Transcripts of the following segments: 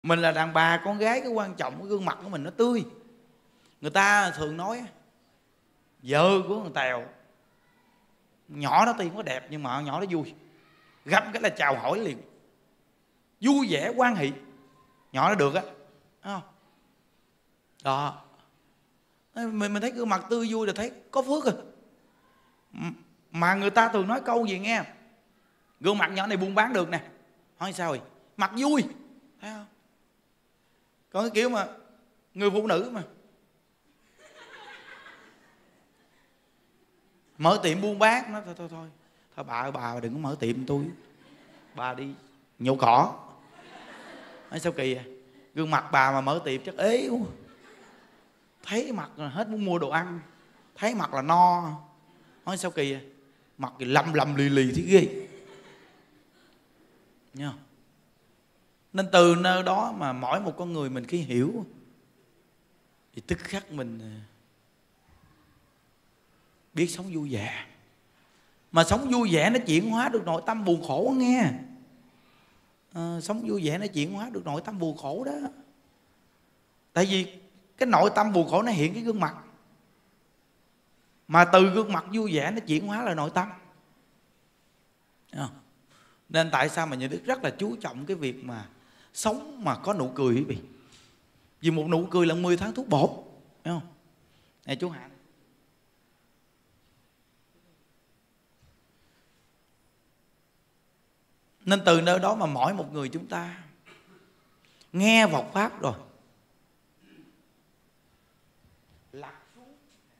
Mình là đàn bà con gái, cái quan trọng cái gương mặt của mình nó tươi. Người ta thường nói vợ của thằng Tèo nhỏ nó tuy không có đẹp nhưng mà nhỏ nó vui, gặp cái là chào hỏi liền, vui vẻ quan hệ. Nhỏ nó được á, thấy không? Đó, mình thấy gương mặt tươi vui là thấy có phước rồi. Mà người ta thường nói câu gì nghe, gương mặt nhỏ này buôn bán được nè. Hỏi sao rồi? Mặt vui, thấy không? Còn cái kiểu mà người phụ nữ mà mở tiệm buôn bán, nói thôi bà đừng có mở tiệm tôi, bà đi nhổ cỏ. Nói sao kỳ à? Gương mặt bà mà mở tiệm chắc ế quá. Thấy mặt là hết muốn mua đồ ăn, thấy mặt là no. Nói sao kỳ à? Mặt thì lầm lì thế ghê. Nghe không? Nên từ nơi đó mà mỗi một con người mình khi hiểu thì tức khắc mình biết sống vui vẻ. Mà sống vui vẻ nó chuyển hóa được nội tâm buồn khổ nghe. Sống vui vẻ nó chuyển hóa được nội tâm buồn khổ đó. Tại vì cái nội tâm buồn khổ nó hiện cái gương mặt, mà từ gương mặt vui vẻ nó chuyển hóa là nội tâm. Nên tại sao mà nhà Đức rất là chú trọng cái việc mà sống mà có nụ cười quý vị. Vì một nụ cười là 10 tháng thuốc bổ, thấy không? Này chú Hạnh, nên từ nơi đó mà mỗi một người chúng ta nghe Phật pháp rồi lạc xuống.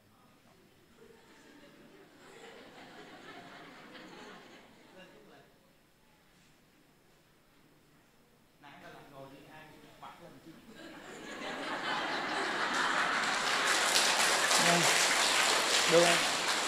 Được không?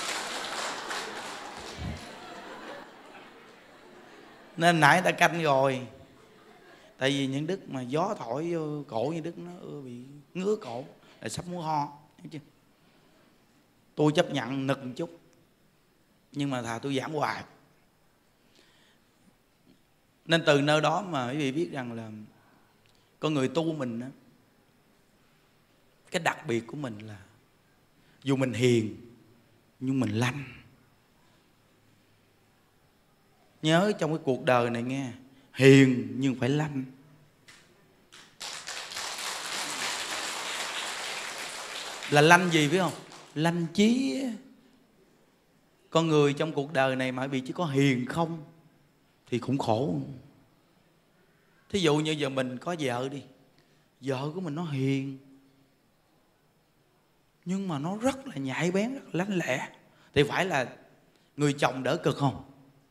Nên nãy ta canh rồi. Tại vì những Đức mà gió thổi vô cổ như Đức nó bị ngứa cổ là sắp muốn ho, thấy chưa? Tôi chấp nhận nực một chút, nhưng mà thà tôi giảm hoài. Nên từ nơi đó mà quý vị biết rằng là con người tu mình á, cái đặc biệt của mình là dù mình hiền nhưng mình lanh. Nhớ trong cái cuộc đời này nghe, hiền nhưng phải lanh. Là lanh gì biết không? Lanh trí. Con người trong cuộc đời này mà bị chỉ có hiền không thì cũng khổ. Thí dụ như giờ mình có vợ đi, vợ của mình nó hiền nhưng mà nó rất là nhạy bén, rất là lanh lẹ, thì phải là người chồng đỡ cực không?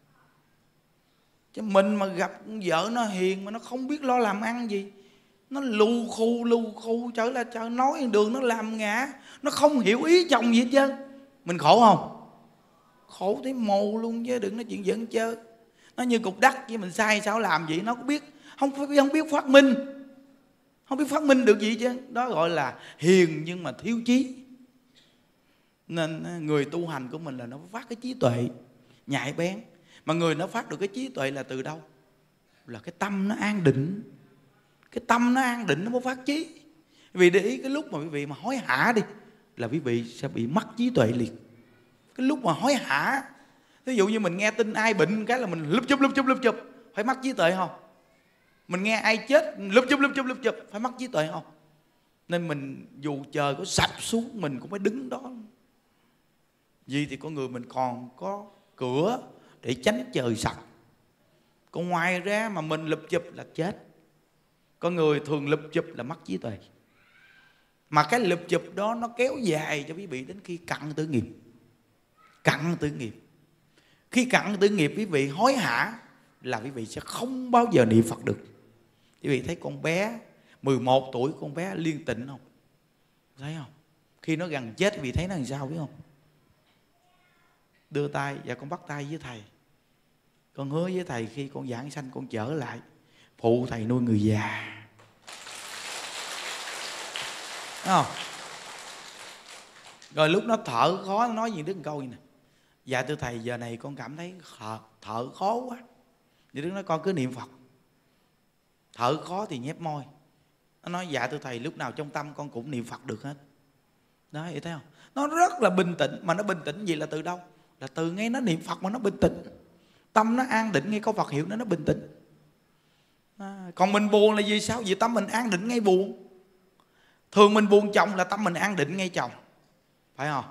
Chứ mình mà gặp vợ nó hiền mà nó không biết lo làm ăn gì, nó lù khù trở lại trời nói đường nó làm ngã, nó không hiểu ý chồng gì hết trơn, mình khổ không? Khổ thấy mồ luôn, chứ đừng nói chuyện giỡn chơi. Nó như cục đất với mình sai sao làm vậy nó cũng biết, không biết phát minh, không biết phát minh được gì chứ. Đó gọi là hiền nhưng mà thiếu trí. Nên người tu hành của mình là nó phát cái trí tuệ nhạy bén. Mà người nó phát được cái trí tuệ là từ đâu? Là cái tâm nó an định. Cái tâm nó an định nó mới phát trí. Vì để ý cái lúc mà quý vị mà hối hả đi là quý vị sẽ bị mất trí tuệ liền. Cái lúc mà hối hả, ví dụ như mình nghe tin ai bệnh cái là mình lúp chụp, phải mất trí tuệ không? Mình nghe ai chết lúp chụp, phải mất trí tuệ không? Nên mình dù trời có sập xuống mình cũng phải đứng đó. Vì thì con người mình còn có cửa để tránh trời sập. Còn ngoài ra mà mình lụp chụp là chết. Con người thường lụp chụp là mất trí tuệ. Mà cái lụp chụp đó nó kéo dài cho quý vị đến khi cận tử nghiệp. Cận tử nghiệp. Khi cận tử nghiệp quý vị hối hả là quý vị sẽ không bao giờ niệm Phật được. Quý vị thấy con bé 11 tuổi, con bé liên tịnh không? Thấy không? Khi nó gần chết quý vị thấy nó làm sao biết không? Đưa tay và con bắt tay với thầy. Con hứa với thầy khi con giảng sanh con trở lại phụ thầy nuôi người già. Thấy không? Rồi lúc nó thở khó nó nói gì Đức một câu gì nè: dạ thưa thầy, giờ này con cảm thấy thở khó quá. Thì Đức nói con cứ niệm Phật. thở khó thì nhép môi. Nó nói dạ thưa thầy, lúc nào trong tâm con cũng niệm Phật được hết. Đó, hiểu thấy không? Nó rất là bình tĩnh. Mà nó bình tĩnh gì là từ đâu? Là từ ngay nó niệm Phật mà nó bình tĩnh. Tâm nó an định ngay câu Phật hiệu nó bình tĩnh. Còn mình buồn là gì sao? Vì tâm mình an định ngay buồn. Thường mình buồn chồng là tâm mình an định ngay chồng, phải không?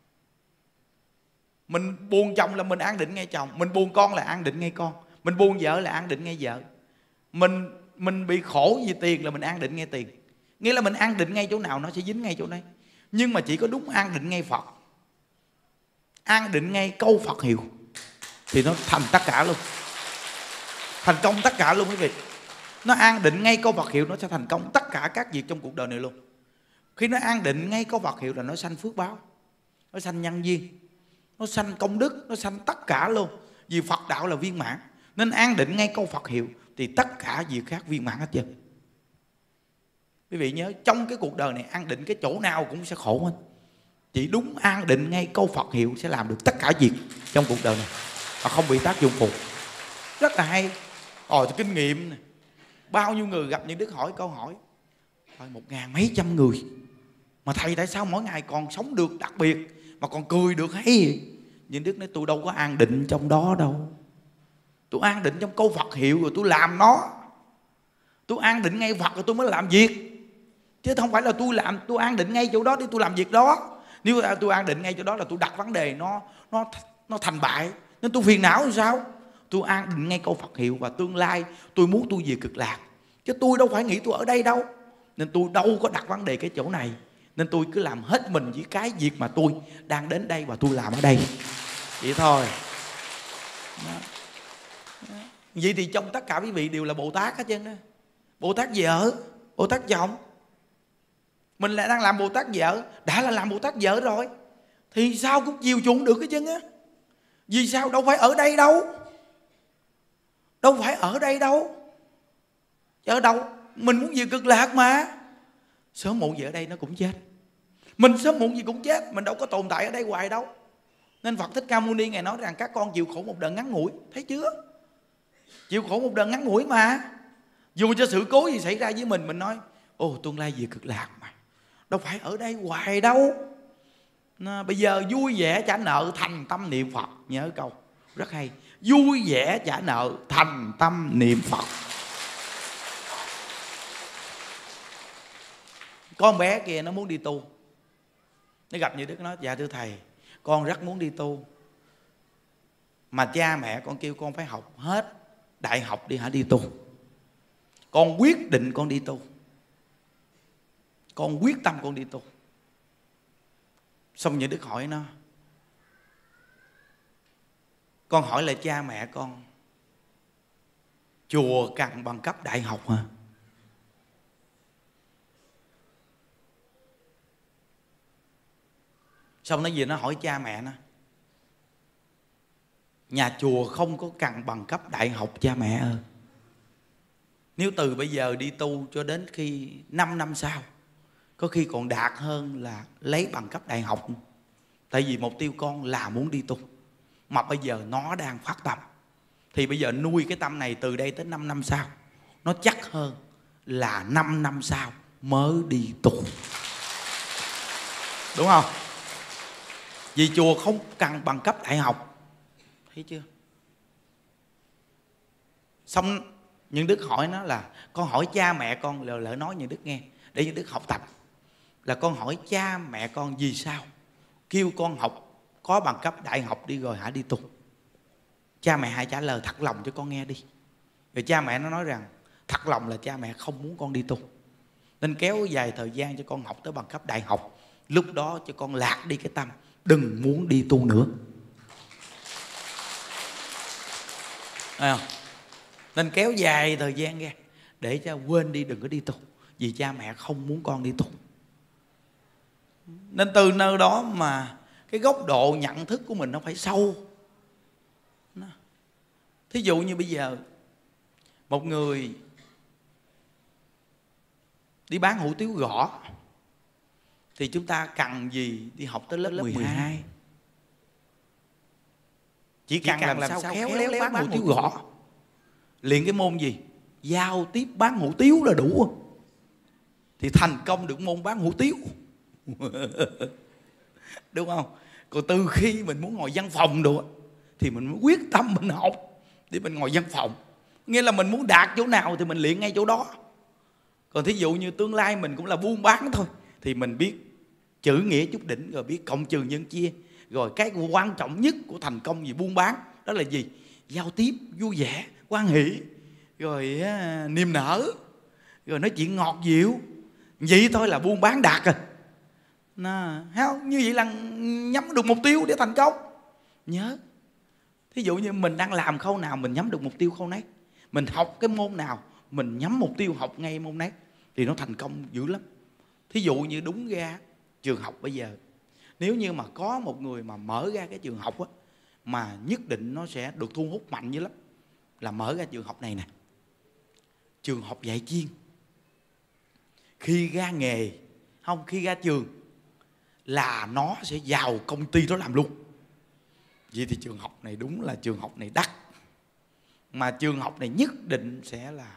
Mình buồn chồng là mình an định ngay chồng. Mình buồn con là an định ngay con. Mình buồn vợ là an định ngay vợ. Mình bị khổ vì tiền là mình an định ngay tiền. Nghĩa là mình an định ngay chỗ nào nó sẽ dính ngay chỗ đấy. Nhưng mà chỉ có đúng an định ngay Phật, an định ngay câu Phật hiệu thì nó thành tất cả luôn, thành công tất cả luôn quý vị. Nó an định ngay câu Phật hiệu nó sẽ thành công tất cả các việc trong cuộc đời này luôn. Khi nó an định ngay câu Phật hiệu là nó sanh phước báo, nó sanh nhân duyên, nó sanh công đức, nó sanh tất cả luôn. Vì Phật đạo là viên mãn, nên an định ngay câu Phật hiệu thì tất cả việc khác viên mãn hết trơn. Quý vị nhớ, trong cái cuộc đời này an định cái chỗ nào cũng sẽ khổ hết. Chỉ đúng an định ngay câu Phật hiệu sẽ làm được tất cả việc trong cuộc đời này và không bị tác dụng phụ. Rất là hay. Kinh nghiệm này. Bao nhiêu người gặp những Đức hỏi câu hỏi 1.000 mấy trăm người, mà thầy tại sao mỗi ngày còn sống được đặc biệt mà còn cười được hay vậy? Nhưng Đức nói tôi đâu có an định trong đó đâu. Tôi an định trong câu Phật hiệu rồi tôi làm nó. Tôi an định ngay Phật rồi tôi mới làm việc. Chứ không phải là tôi an định ngay chỗ đó để tôi làm việc đó. Nếu tôi an định ngay chỗ đó là tôi đặt vấn đề nó thành bại, nên tôi phiền não làm sao? Tôi an định ngay câu Phật hiệu và tương lai tôi muốn tôi về cực lạc. Chứ tôi đâu phải nghĩ tôi ở đây đâu. Nên tôi đâu có đặt vấn đề cái chỗ này. Nên tôi cứ làm hết mình với cái việc mà tôi đang đến đây và tôi làm ở đây. Vậy thôi. Vậy thì trong tất cả quý vị đều là Bồ Tát hết trơn đó. Bồ Tát vợ, Bồ Tát chồng. Mình lại đang làm Bồ Tát vợ. Đã là làm Bồ Tát vợ rồi thì sao cũng chiều chuộng được cái chân á. Vì sao? Đâu phải ở đây đâu. Đâu phải ở đây đâu. Chứ ở đâu? Mình muốn về cực lạc mà. Sớm muộn gì ở đây nó cũng chết. Mình sớm muộn gì cũng chết. Mình đâu có tồn tại ở đây hoài đâu. Nên Phật Thích Ca Mâu Ni Ngài nói rằng các con chịu khổ một đợt ngắn ngủi. Thấy chưa? Chịu khổ một đợt ngắn ngủi mà. Dù cho sự cố gì xảy ra với mình nói tương lai về cực lạc mà. Đâu phải ở đây hoài đâu. Bây giờ vui vẻ trả nợ, thành tâm niệm Phật. Nhớ câu rất hay. Vui vẻ trả nợ, thành tâm niệm Phật. Con bé kia nó muốn đi tu. Nó gặp Như Đức nói dạ thưa thầy, con rất muốn đi tu, mà cha mẹ con kêu con phải học hết đại học đi đi tu. Con quyết định con đi tu. Con quyết tâm con đi tu. Xong Như Đức hỏi nó, con hỏi lại cha mẹ con, chùa cần bằng cấp đại học hả? Xong nó về nó hỏi cha mẹ nó, nhà chùa không có cần bằng cấp đại học cha mẹ ơi. Nếu từ bây giờ đi tu cho đến khi 5 năm sau, có khi còn đạt hơn là lấy bằng cấp đại học. Tại vì mục tiêu con là muốn đi tu, mà bây giờ nó đang phát tâm, thì bây giờ nuôi cái tâm này từ đây tới 5 năm sau, nó chắc hơn là 5 năm sau mới đi tu. Đúng không? Vì chùa không cần bằng cấp đại học. Thấy chưa? Xong Những Đức hỏi nó là, con hỏi cha mẹ con, lỡ nói Những Đức nghe để Những Đức học tập, là con hỏi cha mẹ con vì sao kêu con học có bằng cấp đại học đi rồi hả đi tu. Cha mẹ hãy trả lời thật lòng cho con nghe đi. Rồi cha mẹ nó nói rằng thật lòng là cha mẹ không muốn con đi tu, nên kéo dài thời gian cho con học tới bằng cấp đại học. Lúc đó cho con lạc đi cái tâm, đừng muốn đi tu nữa. Thấy không? Nên kéo dài thời gian ra để cho quên đi, đừng có đi tu, vì cha mẹ không muốn con đi tu. Nên từ nơi đó mà cái góc độ nhận thức của mình nó phải sâu. Thí dụ như bây giờ một người đi bán hủ tiếu gõ thì chúng ta cần gì đi học tới lớp 12? Chỉ cần làm sao khéo léo bán hủ tiếu gõ. Luyện cái môn gì? giao tiếp bán hủ tiếu là đủ thì thành công được môn bán hủ tiếu. Đúng không? Còn từ khi mình muốn ngồi văn phòng đồ thì mình mới quyết tâm mình học để mình ngồi văn phòng. Nghĩa là mình muốn đạt chỗ nào thì mình luyện ngay chỗ đó. Còn thí dụ như tương lai mình cũng là buôn bán thôi thì mình biết chữ nghĩa chút đỉnh, rồi biết cộng trừ nhân chia. Rồi cái quan trọng nhất của thành công gì buôn bán đó là gì? Giao tiếp vui vẻ, hoan hỷ, rồi niềm nở, rồi nói chuyện ngọt dịu. Vậy thôi là buôn bán đạt rồi. Như vậy là nhắm được mục tiêu để thành công. Nhớ, thí dụ như mình đang làm khâu nào mình nhắm được mục tiêu khâu nấy. Mình học cái môn nào mình nhắm mục tiêu học ngay môn nấy thì nó thành công dữ lắm. Thí dụ như đúng ra trường học bây giờ, nếu như mà có một người mà mở ra cái trường học á, mà nhất định nó sẽ được thu hút mạnh dữ lắm, là mở ra trường học này nè, trường học dạy chiên. Khi ra nghề, không, khi ra trường là nó sẽ vào công ty đó làm luôn. Vậy thì trường học này đúng là trường học này đắt. Mà trường học này nhất định sẽ là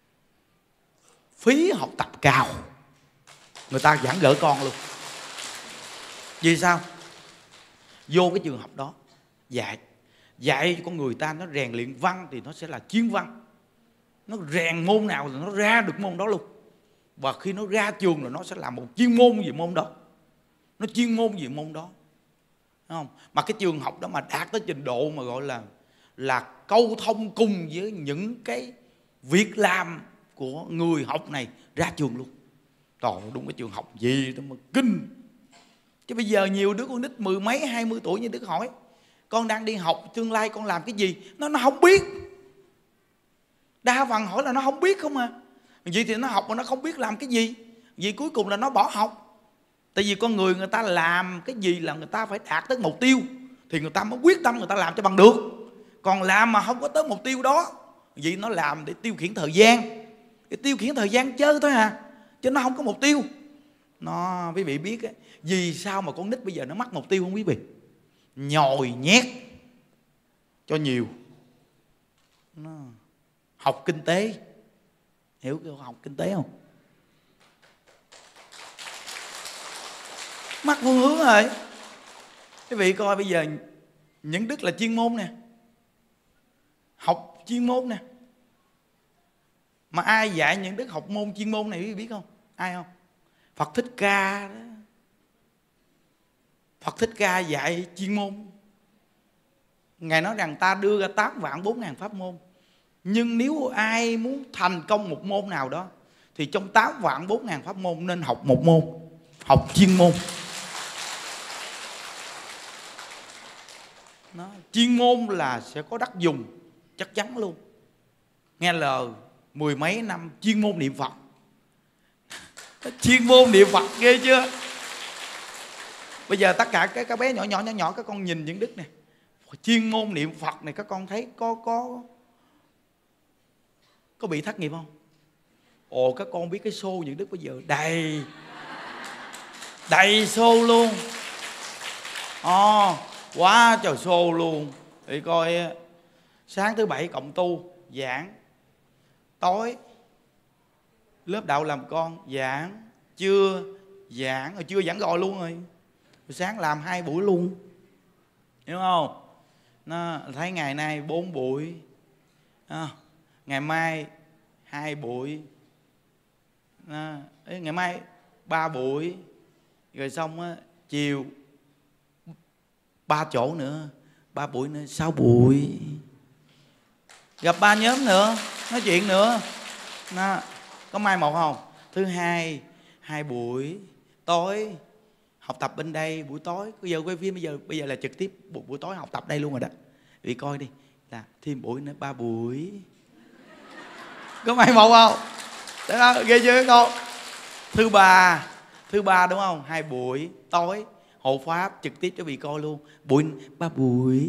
phí học tập cao. Người ta giảng gỡ con luôn. Vì sao? Vô cái trường học đó dạy con người ta, nó rèn luyện văn thì nó sẽ là chuyên văn. Nó rèn môn nào thì nó ra được môn đó luôn. Và khi nó ra trường là nó sẽ làm một chuyên môn về môn đó. Nó chuyên môn về môn đó. Đúng không? Mà cái trường học đó mà đạt tới trình độ mà gọi là câu thông cùng với những cái việc làm của người học này ra trường luôn. Trời, đúng cái trường học gì đó mà kinh. Chứ bây giờ nhiều đứa con nít 10 mấy 20 tuổi như Đức hỏi con đang đi học, tương lai con làm cái gì, nó không biết. Đa phần hỏi là nó không biết không à. Vậy thì nó học mà nó không biết làm cái gì, vậy cuối cùng là nó bỏ học. Tại vì con người ta làm cái gì là người ta phải đạt tới mục tiêu thì người ta mới quyết tâm người ta làm cho bằng được. Còn làm mà không có tới mục tiêu đó, vậy nó làm để tiêu khiển thời gian, để tiêu khiển thời gian chơi thôi à, chứ nó không có mục tiêu. Nó, quý vị biết ấy, vì sao mà con nít bây giờ nó mắc mục tiêu không quý vị? Nhồi nhét cho nhiều. Nó học kinh tế, hiểu cái học kinh tế không? Mắc phương hướng rồi. Quý vị coi bây giờ những đức là chuyên môn nè, học chuyên môn nè. Mà ai dạy những đức học môn chuyên môn này quý vị biết không? Ai không? Phật Thích Ca đó. Phật Thích Ca dạy chuyên môn. Ngài nói rằng ta đưa ra 8 vạn 4 ngàn pháp môn, nhưng nếu ai muốn thành công một môn nào đó thì trong 8 vạn 4 ngàn pháp môn nên học một môn, học chuyên môn. Nó, chuyên môn là sẽ có đắc dùng chắc chắn luôn. Nghe lời 10 mấy năm chuyên môn niệm Phật. Chuyên môn niệm Phật ghê chưa? Bây giờ tất cả các bé nhỏ các con nhìn những đức này, chuyên môn niệm Phật này, các con thấy có bị thất nghiệp không? Ồ, các con biết cái show những đức bây giờ đầy show luôn. Quá trời show luôn. Thì coi sáng thứ bảy cộng tu giảng, tối lớp đạo làm con giảng, trưa giảng, rồi trưa giảng rồi luôn rồi sáng làm 2 buổi luôn, hiểu không? Nó thấy ngày nay 4 buổi, ngày mai 2 buổi, ngày mai 3 buổi, rồi xong á, chiều 3 chỗ nữa, 3 buổi nữa 6 buổi, gặp 3 nhóm nữa, nói chuyện nữa. Có mai một không? Thứ hai 2 buổi, tối học tập bên đây buổi tối. Bây giờ quay phim bây giờ là trực tiếp buổi tối học tập đây luôn rồi đó. Vì coi đi, là thêm buổi nữa 3 buổi. Có mai một không? Đó, ghê chưa các con? Thứ ba đúng không? 2 buổi tối hộ pháp trực tiếp cho vị coi luôn, 3 buổi.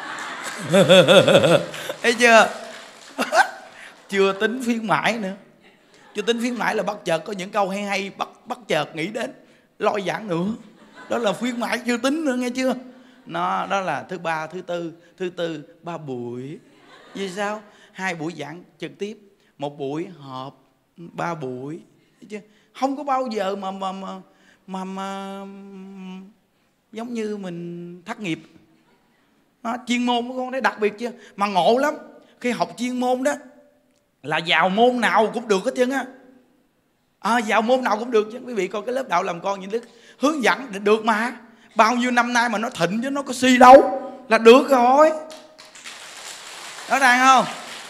Thấy chưa? Chưa tính khuyến mãi nữa. Chưa tính khuyến mãi là bắt chợt có những câu hay bắt chợt nghĩ đến lôi giảng nữa. Đó là khuyến mãi chưa tính nữa, nghe chưa? Đó là thứ ba, thứ tư 3 buổi. Vì sao? 2 buổi giảng trực tiếp, một buổi họp 3 buổi chứ không có bao giờ mà giống như mình thất nghiệp. Chuyên môn của con thấy đặc biệt chưa, mà ngộ lắm. Khi học chuyên môn đó là vào môn nào cũng được hết trơn á. Vào môn nào cũng được chứ. Quý vị coi cái lớp đạo làm con Nhịn Đức hướng dẫn được mà. Bao nhiêu năm nay mà nó thịnh chứ nó có si đâu, là được rồi. Rõ ràng không?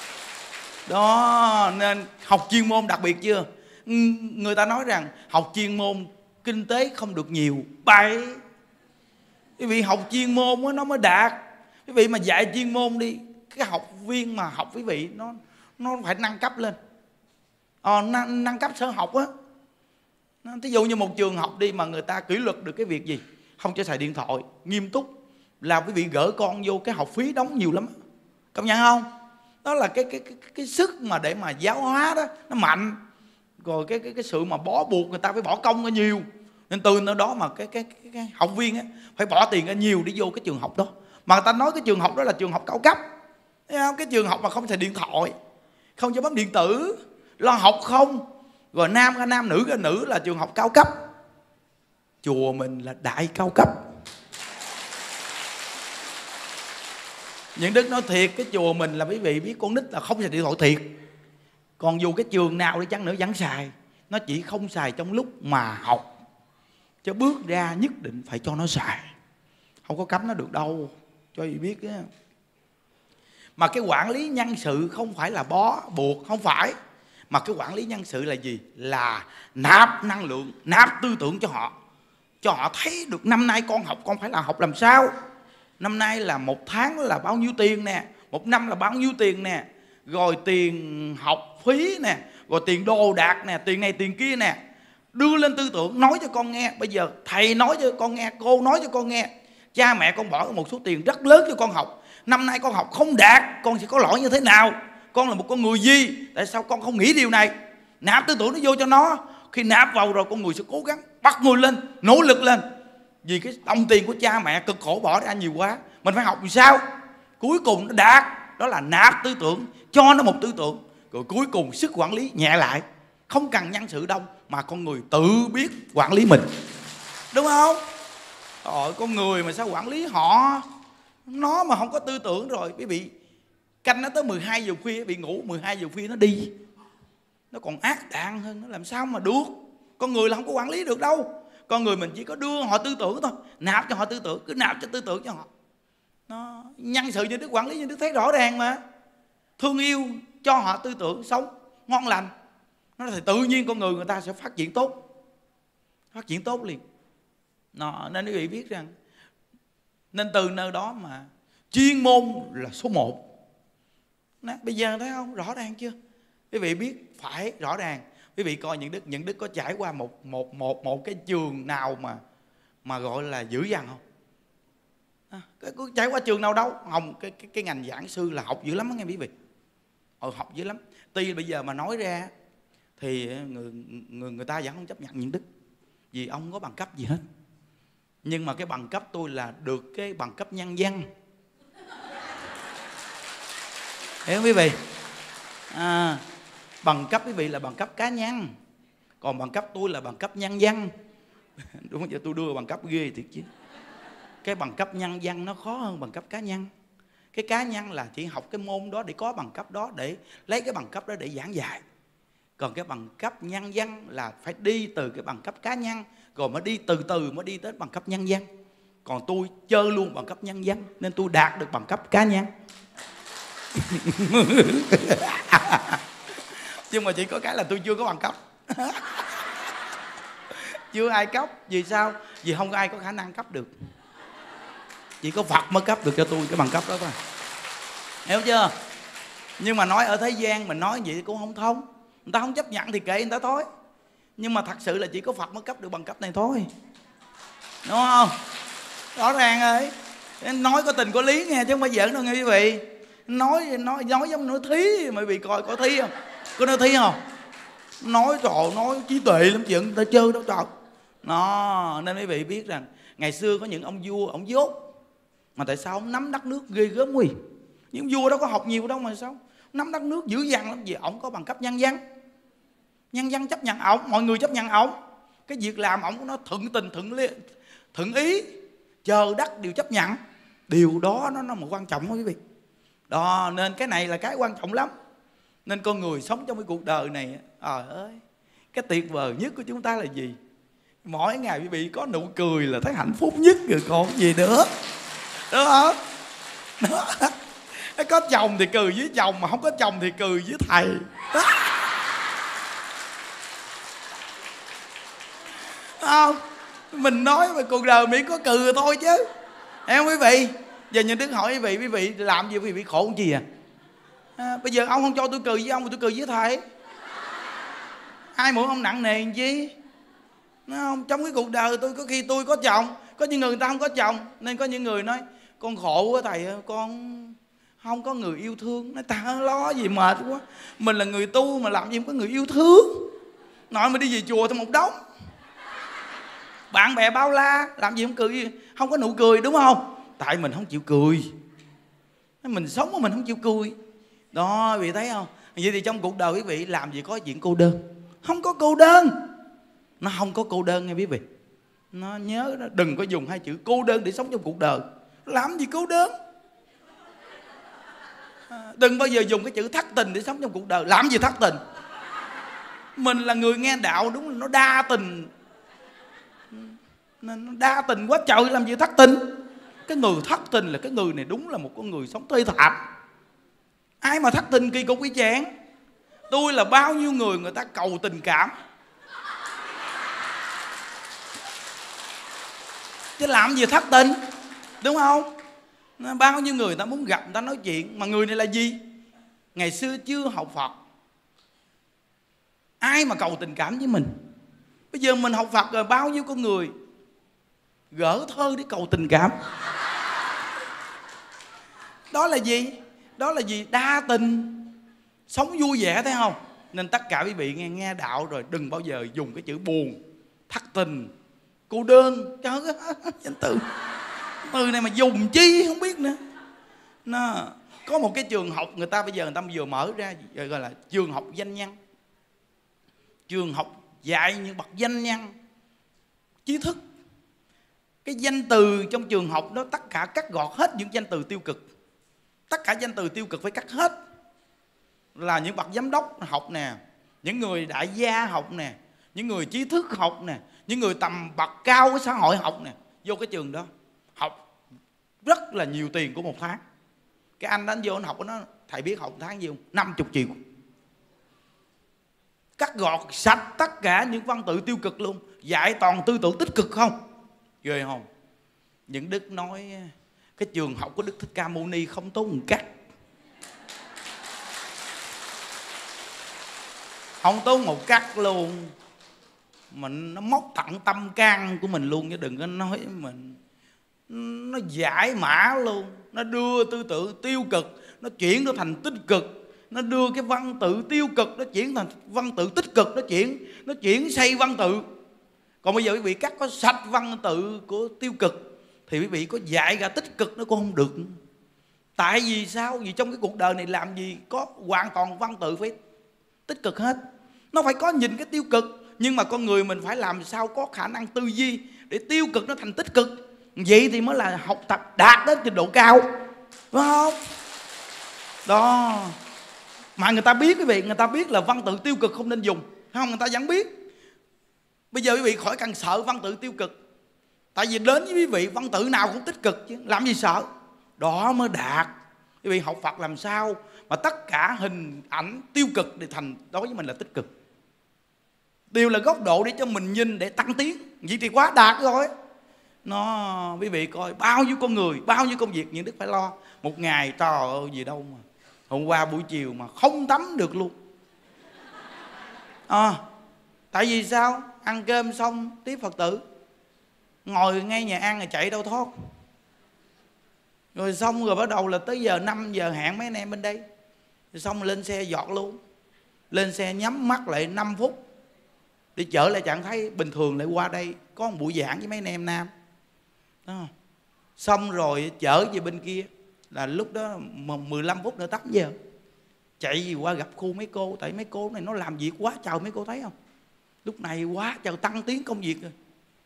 Đó, nên học chuyên môn đặc biệt chưa. Người ta nói rằng học chuyên môn kinh tế không được nhiều. Bậy. Quý vị học chuyên môn nó mới đạt. Quý vị mà dạy chuyên môn đi, cái học viên mà học quý vị nó phải nâng cấp lên. Nâng cấp sở học á. Thí dụ như một trường học đi mà người ta kỷ luật được cái việc gì, không cho xài điện thoại, nghiêm túc, là quý vị gỡ con vô cái học phí đóng nhiều lắm. Công nhận không? Đó là cái sức mà để mà giáo hóa đó nó mạnh. Rồi cái sự mà bó buộc người ta phải bỏ công ra nhiều. Nên từ nơi đó mà cái học viên á phải bỏ tiền ra nhiều để vô cái trường học đó. Mà người ta nói cái trường học đó là trường học cao cấp. Thấy không? Cái trường học mà không xài điện thoại, không cho bấm điện tử, lo học không. Rồi nam ra nam, nữ ra nữ là trường học cao cấp. Chùa mình là đại cao cấp. Những Đức nói thiệt, cái chùa mình là quý vị biết con nít là không xài điện thoại thiệt. Còn dù cái trường nào đi chăng nữa vẫn xài. Nó chỉ không xài trong lúc mà học, chứ bước ra nhất định phải cho nó xài. Không có cấm nó được đâu, cho quý vị biết á. Mà cái quản lý nhân sự không phải là bó buộc, không phải. Mà cái quản lý nhân sự là gì? Là nạp năng lượng, nạp tư tưởng cho họ. Cho họ thấy được năm nay con học, con phải là học làm sao. Năm nay là một tháng là bao nhiêu tiền nè, một năm là bao nhiêu tiền nè, rồi tiền học phí nè, rồi tiền đồ đạc nè, tiền này tiền kia nè. Đưa lên tư tưởng, nói cho con nghe. Bây giờ thầy nói cho con nghe, cô nói cho con nghe. Cha mẹ con bỏ một số tiền rất lớn cho con học. Năm nay con học không đạt, con sẽ có lỗi như thế nào? Con là một con người gì? Tại sao con không nghĩ điều này? Nạp tư tưởng nó vô cho nó. Khi nạp vào rồi con người sẽ cố gắng bắt người lên, nỗ lực lên. Vì cái đồng tiền của cha mẹ cực khổ bỏ ra nhiều quá, mình phải học làm sao cuối cùng nó đạt. Đó là nạp tư tưởng, cho nó một tư tưởng. Rồi cuối cùng sức quản lý nhẹ lại. Không cần nhân sự đông, mà con người tự biết quản lý mình. Đúng không? Con người mà sao quản lý họ. Nó mà không có tư tưởng rồi, quý vị canh nó tới 12 giờ khuya, bị ngủ 12 giờ khuya nó đi. Nó còn ác đạn hơn, nó làm sao mà được. Con người là không có quản lý được đâu. Con người mình chỉ có đưa họ tư tưởng thôi, nạp cho họ tư tưởng, cứ nạp cho tư tưởng cho họ. Nó nhân sự như Đức quản lý, như Đức thấy rõ ràng mà. Thương yêu cho họ tư tưởng sống ngon lành, nó thì tự nhiên con người ta sẽ phát triển tốt. Phát triển tốt liền. Nên quý vị biết rằng, nên từ nơi đó mà chuyên môn là số 1. Bây giờ thấy không? Rõ ràng chưa? Quý vị biết phải rõ ràng. Quý vị coi Những Đức có trải qua một cái trường nào mà gọi là dữ dằn không? Có trải qua trường nào đâu. Không, cái ngành giảng sư là học dữ lắm đó nghe quý vị. Học dữ lắm. Tuy bây giờ mà nói ra thì người ta vẫn không chấp nhận Những Đức, vì ông không có bằng cấp gì hết. Nhưng mà cái bằng cấp tôi là được cái bằng cấp nhân văn. Hiểu không quý vị? Bằng cấp quý vị là bằng cấp cá nhân, còn bằng cấp tôi là bằng cấp nhân văn. Đúng không? Giờ tôi đưa bằng cấp ghê thiệt chứ. Cái bằng cấp nhân văn nó khó hơn bằng cấp cá nhân. Cái cá nhân là chỉ học cái môn đó để có bằng cấp đó, để lấy cái bằng cấp đó để giảng dạy. Còn cái bằng cấp nhân văn là phải đi từ cái bằng cấp cá nhân, rồi mới đi từ từ mới đi tới bằng cấp nhân văn. Còn tôi chơi luôn bằng cấp nhân văn, nên tôi đạt được bằng cấp cá nhân. Nhưng mà chỉ có cái là tôi chưa có bằng cấp. Chưa ai cấp. Vì sao? Vì không có ai có khả năng cấp được. Chỉ có Phật mới cấp được cho tôi cái bằng cấp đó thôi. Hiểu chưa? Nhưng mà nói ở thế gian mình nói vậy cũng không thông. Người ta không chấp nhận thì kệ người ta thôi. Nhưng mà thật sự là chỉ có Phật mới cấp được bằng cấp này thôi. Đúng không? Rõ ràng rồi. Nói có tình có lý nghe, chứ không phải giỡn đâu nghe quý vị. Nói giống nói thí mà quý vị coi có thí không? Có nói thí không? Nói trời, nói trí tuệ lắm chuyện người ta chơi đó trời. Nên quý vị biết rằng ngày xưa có những ông vua, ông dốt. Mà tại sao ông nắm đất nước ghê gớm quý? Những vua đó có học nhiều đâu mà sao? nắm đất nước dữ dằn lắm. Vì ổng có bằng cấp nhân văn, nhân dân chấp nhận ổng, mọi người chấp nhận ổng. Cái việc làm ổng nó thuận tình thuận ý, trời đất đều chấp nhận. Điều đó nó một quan trọng đó quý vị. Đó, nên cái này là cái quan trọng lắm. Nên con người sống trong cái cuộc đời này, ơi, cái tuyệt vời nhất của chúng ta là gì? Mỗi ngày quý vị có nụ cười là thấy hạnh phúc nhất rồi còn gì nữa, đúng không? Đó. Có chồng thì cười với chồng, mà không có chồng thì cười với thầy. Đó. Không, mình nói về cuộc đời miễn có cười thôi chứ, em quý vị. Giờ nhân Đức hỏi quý vị làm gì quý vị khổ gì bây giờ ông không cho tôi cười với ông mà tôi cười với thầy, ai muốn ông nặng nề làm chi? Không, trong cái cuộc đời tôi có khi tôi có chồng, có những người ta không có chồng. Nên có những người nói con khổ quá thầy, con không có người yêu thương. Nói ta lo gì mệt quá, mình là người tu mà làm gì không có người yêu thương. Nội mà đi về chùa thôi một đống, bạn bè bao la, làm gì không cười, không có nụ cười, đúng không? Tại mình không chịu cười, mình sống mà mình không chịu cười. Đó, quý vị thấy không? Vậy thì trong cuộc đời quý vị làm gì có chuyện cô đơn. Không có cô đơn, nó không có cô đơn nghe quý vị. Nó nhớ đó, đừng có dùng hai chữ cô đơn để sống trong cuộc đời. Làm gì cô đơn. Đừng bao giờ dùng cái chữ thất tình để sống trong cuộc đời. Làm gì thất tình? Mình là người nghe đạo, đúng là nó đa tình, nên nó đa tình quá trời, làm gì thất tình. Cái người thất tình là cái người này đúng là một con người sống thê thảm. Ai mà thất tình kỳ cục quý chàng. Tôi là bao nhiêu người ta cầu tình cảm, chứ làm gì thất tình, đúng không? Bao nhiêu người ta muốn gặp, người ta nói chuyện. Mà người này là gì? Ngày xưa chưa học Phật, ai mà cầu tình cảm với mình. Bây giờ mình học Phật rồi, bao nhiêu con người gỡ thơ để cầu tình cảm. Đó là gì? Đó là gì? Đa tình, sống vui vẻ, thấy không? Nên tất cả quý vị nghe đạo rồi đừng bao giờ dùng cái chữ buồn, thất tình, cô đơn. Trời ơi, danh từ này mà dùng chi không biết nữa. Nó có một cái trường học người ta bây giờ người ta vừa mở ra gọi là trường học danh nhân. Trường học dạy những bậc danh nhân, trí thức. Cái danh từ trong trường học đó tất cả cắt gọt hết những danh từ tiêu cực. Tất cả danh từ tiêu cực phải cắt hết. Là những bậc giám đốc học nè, những người đại gia học nè, những người trí thức học nè, những người tầm bậc cao của xã hội học nè, vô cái trường đó học rất là nhiều tiền của một tháng. Cái anh đánh vô anh học nó, thầy biết học tháng nhiêu? 50 triệu. Cắt gọt sạch tất cả những văn tự tiêu cực luôn, dạy toàn tư tưởng tích cực không. Ghê không? Những Đức nói cái trường học của Đức Thích Ca Mâu Ni không tốn một cắt, không tốn một cắt luôn. Mình nó móc tận tâm can của mình luôn, chứ đừng có nói mình. Nó giải mã luôn, nó đưa tư tưởng tiêu cực nó chuyển nó thành tích cực, nó đưa cái văn tự tiêu cực nó chuyển thành văn tự tích cực, nó chuyển xây văn tự. Còn bây giờ quý vị cắt có sạch văn tự của tiêu cực thì quý vị có dạy ra tích cực nó cũng không được. Tại vì sao? Vì trong cái cuộc đời này làm gì có hoàn toàn văn tự phải tích cực hết. Nó phải có nhìn cái tiêu cực, nhưng mà con người mình phải làm sao có khả năng tư duy để tiêu cực nó thành tích cực. Vậy thì mới là học tập đạt đến trình độ cao, đúng không? Đó. Mà người ta biết, quý vị, người ta biết là văn tự tiêu cực không nên dùng, không? Người ta vẫn biết. Bây giờ quý vị khỏi cần sợ văn tự tiêu cực, tại vì đến với quý vị văn tự nào cũng tích cực chứ, làm gì sợ. Đó mới đạt. Quý vị học Phật làm sao mà tất cả hình ảnh tiêu cực để thành đối với mình là tích cực, đều là góc độ để cho mình nhìn để tăng tiến. Vậy thì quá đạt rồi. Nó quý vị coi bao nhiêu con người, bao nhiêu công việc những Đức phải lo. Một ngày trời ơi gì đâu mà hôm qua buổi chiều mà không tắm được luôn. Tại vì sao? Ăn cơm xong tiếp Phật tử, ngồi ngay nhà ăn rồi chạy đâu thoát. Rồi xong rồi bắt đầu là tới giờ 5 giờ hẹn mấy anh em bên đây. Rồi xong lên xe giọt luôn. Lên xe nhắm mắt lại 5 phút để trở lại trạng thái bình thường, lại qua đây có một buổi giảng với mấy anh em nam. Đó. Xong rồi chở về bên kia là lúc đó 15 phút nữa 8 giờ. chạy gì qua gặp khu mấy cô, tại mấy cô này nó làm việc quá trời, mấy cô thấy không? Lúc này quá trời tăng tiến công việc rồi,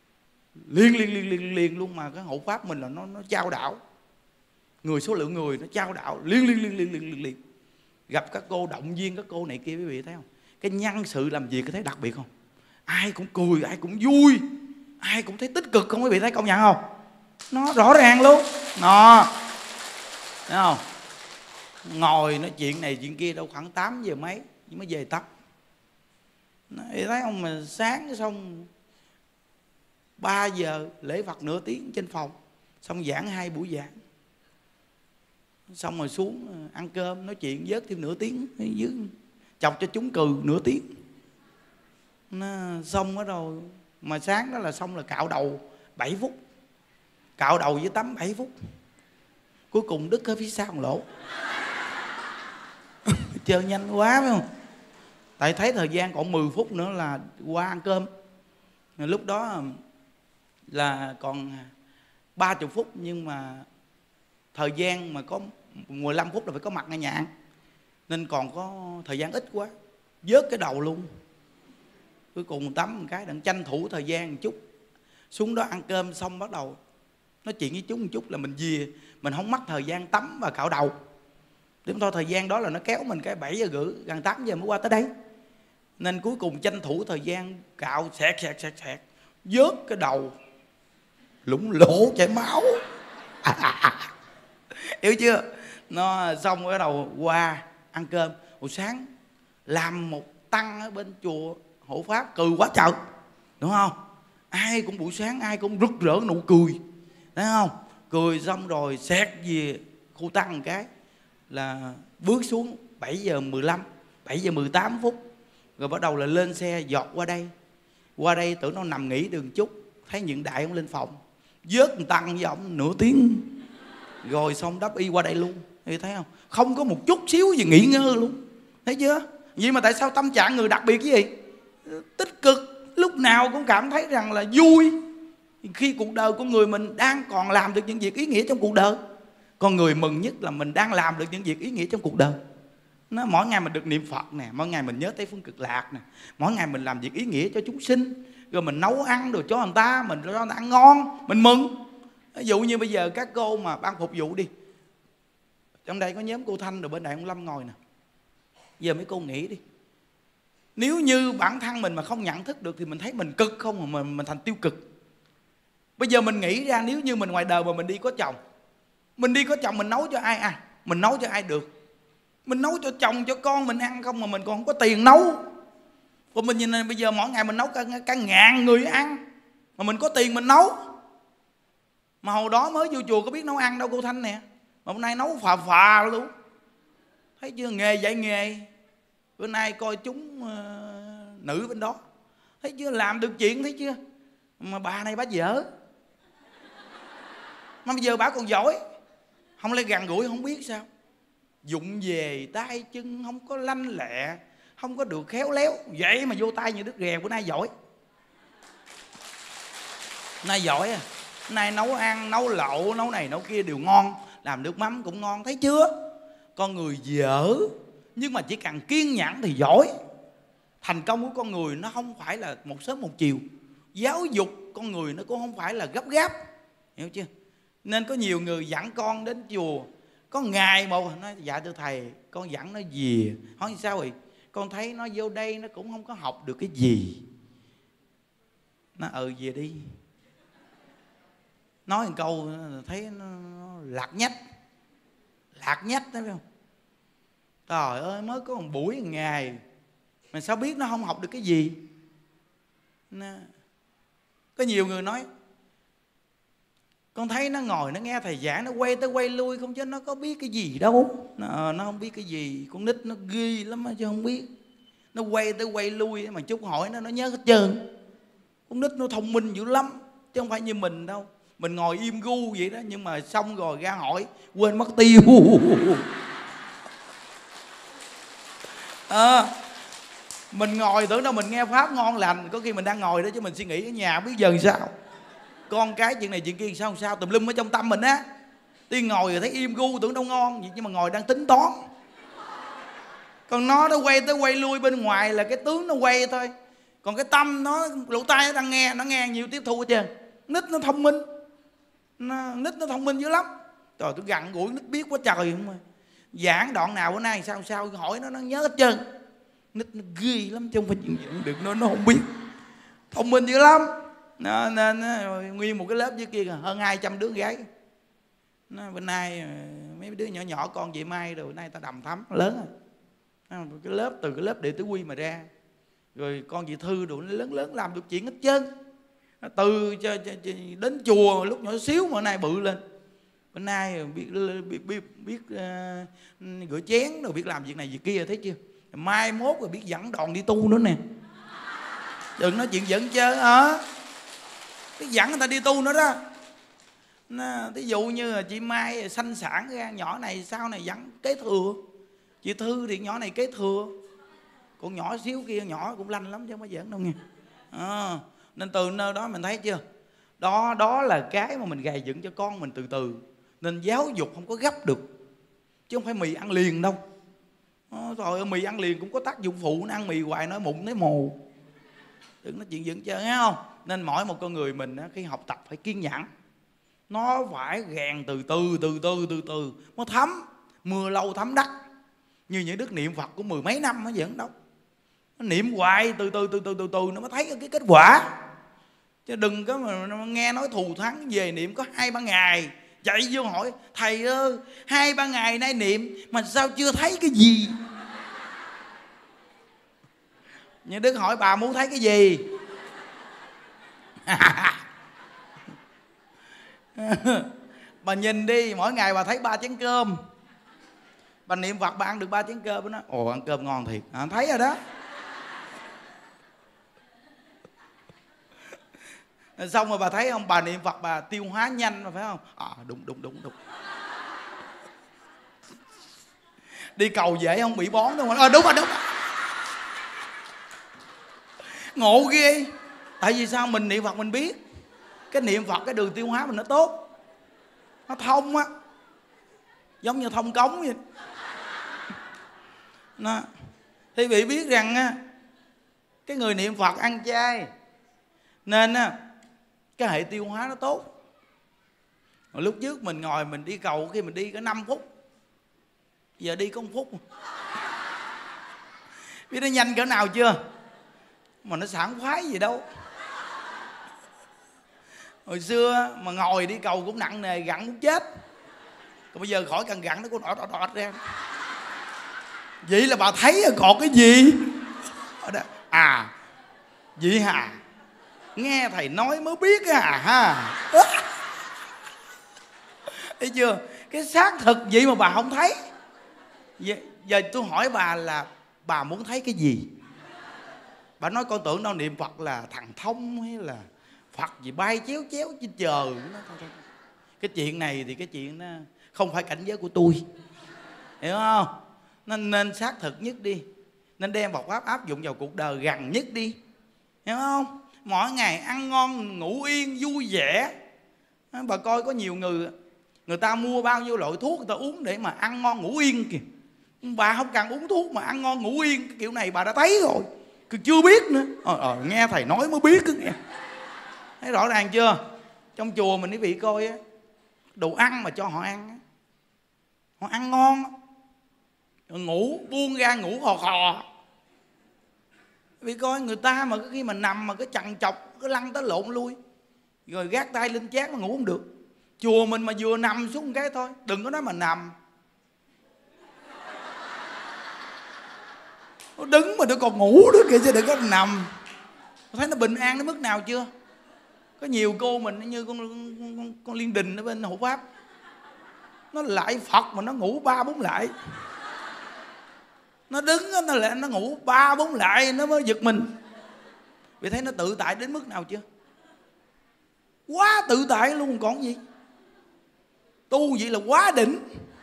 liền luôn. Mà cái hộ pháp mình là nó chao đảo, số lượng người nó chao đảo liền. Gặp các cô động viên các cô này kia, quý vị thấy không? Cái nhân sự làm việc có thấy đặc biệt không? Ai cũng cười, ai cũng vui, ai cũng thấy tích cực không, quý vị thấy công nhận không? Nó rõ ràng luôn. Nó thấy không? Ngồi nói chuyện này chuyện kia đâu khoảng 8 giờ mấy mới về tấp. Thấy không? Mà sáng xong 3 giờ lễ Phật nửa tiếng trên phòng, xong giảng 2 buổi giảng, xong rồi xuống ăn cơm nói chuyện vớt thêm nửa tiếng dưới, chọc cho chúng cười nửa tiếng. Nó xong ở rồi. Mà sáng đó là xong là cạo đầu 7 phút, cạo đầu với tắm 7 phút, cuối cùng đứt ở phía sau một lỗ. Chơi nhanh quá phải không? Tại thấy thời gian còn 10 phút nữa là qua ăn cơm. Lúc đó là còn 30 phút, nhưng mà thời gian mà có 15 phút là phải có mặt ngay nhà ăn, nên còn có thời gian ít quá, vớt cái đầu luôn. Cuối cùng tắm một cái, đặng tranh thủ thời gian một chút, xuống đó ăn cơm xong bắt đầu nói chuyện với chúng một chút là mình về, mình không mất thời gian tắm và cạo đầu. Điểm thôi thời gian đó là nó kéo mình cái 7 giờ rưỡi, gần 8 giờ mới qua tới đấy. Nên cuối cùng tranh thủ thời gian cạo sẹt, vớt cái đầu lủng lỗ chảy máu. Hiểu chưa? Nó xong cái đầu qua ăn cơm. Hồi sáng làm một tăng ở bên chùa hộ pháp cười quá trời, đúng không? Ai cũng buổi sáng ai cũng rực rỡ nụ cười, thấy không? Cười xong rồi xẹt về khu tăng một cái là bước xuống 7 giờ 15, 7 giờ 18 phút. Rồi bắt đầu là lên xe giọt qua đây. Qua đây tưởng nó nằm nghỉ đường chút, thấy những đại ông lên phòng, vớt một tăng với ổng nửa tiếng. Rồi xong đắp y qua đây luôn. Thì thấy không? Không có một chút xíu gì nghỉ ngơi luôn. Thấy chưa? Vậy mà tại sao tâm trạng người đặc biệt cái gì? Tích cực, lúc nào cũng cảm thấy rằng là vui. Khi cuộc đời của người mình đang còn làm được những việc ý nghĩa trong cuộc đời. Con người mừng nhất là mình đang làm được những việc ý nghĩa trong cuộc đời. Nó mỗi ngày mình được niệm Phật nè, mỗi ngày mình nhớ Tây Phương Cực Lạc nè, mỗi ngày mình làm việc ý nghĩa cho chúng sinh, rồi mình nấu ăn rồi cho người ta, mình cho người ta ăn ngon, mình mừng. Ví dụ như bây giờ các cô mà ban phục vụ đi, trong đây có nhóm cô Thanh rồi bên đại ông Lâm ngồi nè. Giờ mấy cô nghĩ đi, nếu như bản thân mình mà không nhận thức được thì mình thấy mình cực không, mà mình thành tiêu cực. Bây giờ mình nghĩ ra nếu như mình ngoài đời mà mình đi có chồng, mình đi có chồng mình nấu cho ai à? Mình nấu cho ai được? Mình nấu cho chồng cho con mình ăn không mà mình còn không có tiền nấu. Còn mình nhìn này, bây giờ mỗi ngày mình nấu cả ngàn người ăn mà mình có tiền mình nấu. Mà hồi đó mới vô chùa có biết nấu ăn đâu cô Thanh nè, mà hôm nay nấu phà luôn. Thấy chưa? Nghề dạy nghề. Bữa nay coi chúng nữ bên đó, thấy chưa? Làm được chuyện, thấy chưa? Mà bà này bà dở, mà bây giờ bà còn giỏi, không lẽ gần gũi không biết sao? Dụng về tay chân không có lanh lẹ, không có được khéo léo, vậy mà vô tay như đứt ghè. Bữa nay giỏi, nay giỏi à. Nay nấu ăn, nấu lẩu, nấu này nấu kia đều ngon, làm nước mắm cũng ngon, thấy chưa? Con người dở, nhưng mà chỉ cần kiên nhẫn thì giỏi. Thành công của con người nó không phải là một sớm một chiều. Giáo dục con người nó cũng không phải là gấp gáp, hiểu chưa? Nên có nhiều người dẫn con đến chùa, có ngày một nói dạ thưa thầy, con dẫn nó về. Hỏi sao vậy? Con thấy nó vô đây nó cũng không có học được cái gì. Nó về đi. Nói một câu thấy nó lạc nhách thấy không? Trời ơi, mới có một buổi một ngày mà sao biết nó không học được cái gì. Có nhiều người nói con thấy nó ngồi nó nghe thầy giảng, nó quay tới quay lui không chứ nó có biết cái gì đâu. Nó không biết cái gì. Con nít nó ghi lắm chứ không biết. Nó quay tới quay lui mà chút hỏi nó nhớ hết trơn. Con nít nó thông minh dữ lắm chứ không phải như mình đâu. Mình ngồi im gu vậy đó, nhưng mà xong rồi ra hỏi quên mất tiêu. Mình ngồi tưởng đâu mình nghe pháp ngon lành, có khi mình đang ngồi đó chứ mình suy nghĩ ở nhà biết giờ sao. Con cái chuyện này chuyện kia sao tùm lum ở trong tâm mình á. Tiên ngồi rồi thấy im gu tưởng đâu ngon vậy, nhưng mà ngồi đang tính toán. Còn nó quay tới quay lui bên ngoài là cái tướng nó quay thôi. Còn cái tâm nó, lỗ tai nó đang nghe, nó nghe nhiều tiếp thu hết trơn. Nít nó thông minh, nít nó thông minh dữ lắm. Trời, tôi gặn gũi nít biết quá trời không à. Giảng đoạn nào bữa nay sao hỏi nó nhớ hết trơn. Nít nó ghê lắm chứ không phải chuyện giảng được, nó không biết. Thông minh dữ lắm. Nên nguyên một cái lớp dưới kia hơn 200 đứa gái. Bên nay mấy đứa nhỏ nhỏ con chị Mai rồi, bữa nay ta đầm thắm lớn rồi. Cái lớp, từ cái lớp Đệ Tử Quy mà ra. Rồi con chị Thư đồ nó lớn làm được chuyện hết trơn. Từ đến chùa lúc nhỏ xíu mà nay bự lên. Bữa nay biết rửa chén rồi, biết làm việc này việc kia, thấy chưa? Mai mốt rồi biết dẫn đòn đi tu nữa nè. Đừng nói chuyện giận chơi biết dẫn người ta đi tu nữa đó. Ví dụ như chị Mai sanh sản ra, nhỏ này sau này dẫn kế thừa. Chị Thư thì nhỏ này kế thừa. Con nhỏ xíu kia nhỏ cũng lanh lắm chứ không có giỡn đâu nghe. Nên từ nơi đó mình thấy chưa, đó là cái mà mình gầy dựng cho con mình từ từ. Nên giáo dục không có gấp được, chứ không phải mì ăn liền đâu. Trời ơi, mì ăn liền cũng có tác dụng phụ. Nó ăn mì hoài nói mụn thấy mồ. Đừng nói chuyện dựng chơi, nghe không? Nên mỗi một con người mình khi học tập phải kiên nhẫn. Nó phải rèn từ từ nó thấm. Mưa lâu thấm đất. Như những đức niệm Phật của mười mấy năm nó vẫn đâu. Nó niệm hoài từ từ nó mới thấy cái kết quả. Chứ đừng có mà nghe nói thù thắng về niệm có 2-3 ngày chạy vô hỏi thầy ơi 2-3 ngày nay niệm mà sao chưa thấy cái gì. Nhưng Đức hỏi bà muốn thấy cái gì? Bà nhìn đi, mỗi ngày bà thấy 3 chén cơm. Bà niệm Phật bà ăn được 3 chén cơm đó. Ồ, ăn cơm ngon thiệt. Thấy rồi đó. Xong rồi bà thấy không, bà niệm Phật bà tiêu hóa nhanh mà phải không? Đúng. Đi cầu dễ không bị bón đâu mà. Đúng rồi. Ngộ ghê. Tại vì sao? Mình niệm Phật mình biết cái niệm Phật cái đường tiêu hóa mình nó tốt, nó thông á, giống như thông cống vậy. Thì vị biết rằng á, cái người niệm Phật ăn chay nên á, cái hệ tiêu hóa nó tốt. Rồi lúc trước mình ngồi mình đi cầu khi mình đi có 5 phút, giờ đi có 1 phút. Biết nó nhanh cỡ nào chưa? Mà nó sảng khoái gì đâu. Hồi xưa mà ngồi đi cầu cũng nặng nề, gặn muốn chết. Còn bây giờ khỏi cần gặn, nó có đọt ra. Vậy là bà thấy còn cái gì? Vậy hả? Nghe thầy nói mới biết ha. Thấy chưa? Cái xác thực vậy mà bà không thấy. Giờ tôi hỏi bà là bà muốn thấy cái gì? Bà nói con tưởng đâu niệm Phật là thằng thông hay là Phật gì bay chéo trên trời. Cái chuyện này thì cái chuyện nó không phải cảnh giới của tôi, hiểu không? Nên xác thực nhất đi. Nên đem Phật pháp áp dụng vào cuộc đời gần nhất đi, hiểu không? Mỗi ngày ăn ngon ngủ yên vui vẻ. Bà coi có nhiều người ta mua bao nhiêu loại thuốc người ta uống để mà ăn ngon ngủ yên kìa. Bà không cần uống thuốc mà ăn ngon ngủ yên, cái kiểu này bà đã thấy rồi, cứ chưa biết nữa. Nghe thầy nói mới biết cứ nghe. Thấy rõ ràng chưa? Trong chùa mình quý vị coi á, đồ ăn mà cho họ ăn á, họ ăn ngon, ngủ buông ra ngủ khò khò. Vì coi người ta mà khi mà nằm mà cái chằn chọc cái lăn tới lộn lui, rồi gác tay lên chán mà ngủ không được. Chùa mình mà vừa nằm xuống một cái thôi, đừng có nói mà nằm, nó đứng mà tôi còn ngủ nữa kìa chứ đừng có nằm. Thấy nó bình an đến mức nào chưa? Có nhiều cô mình như con Liên Đình ở bên hộ pháp, nó lại Phật mà nó ngủ 3-4 lại. Nó đứng nó ngủ 3-4 lại nó mới giật mình. Vì thấy nó tự tại đến mức nào chưa? Quá tự tại luôn còn gì. Tu vậy là quá đỉnh.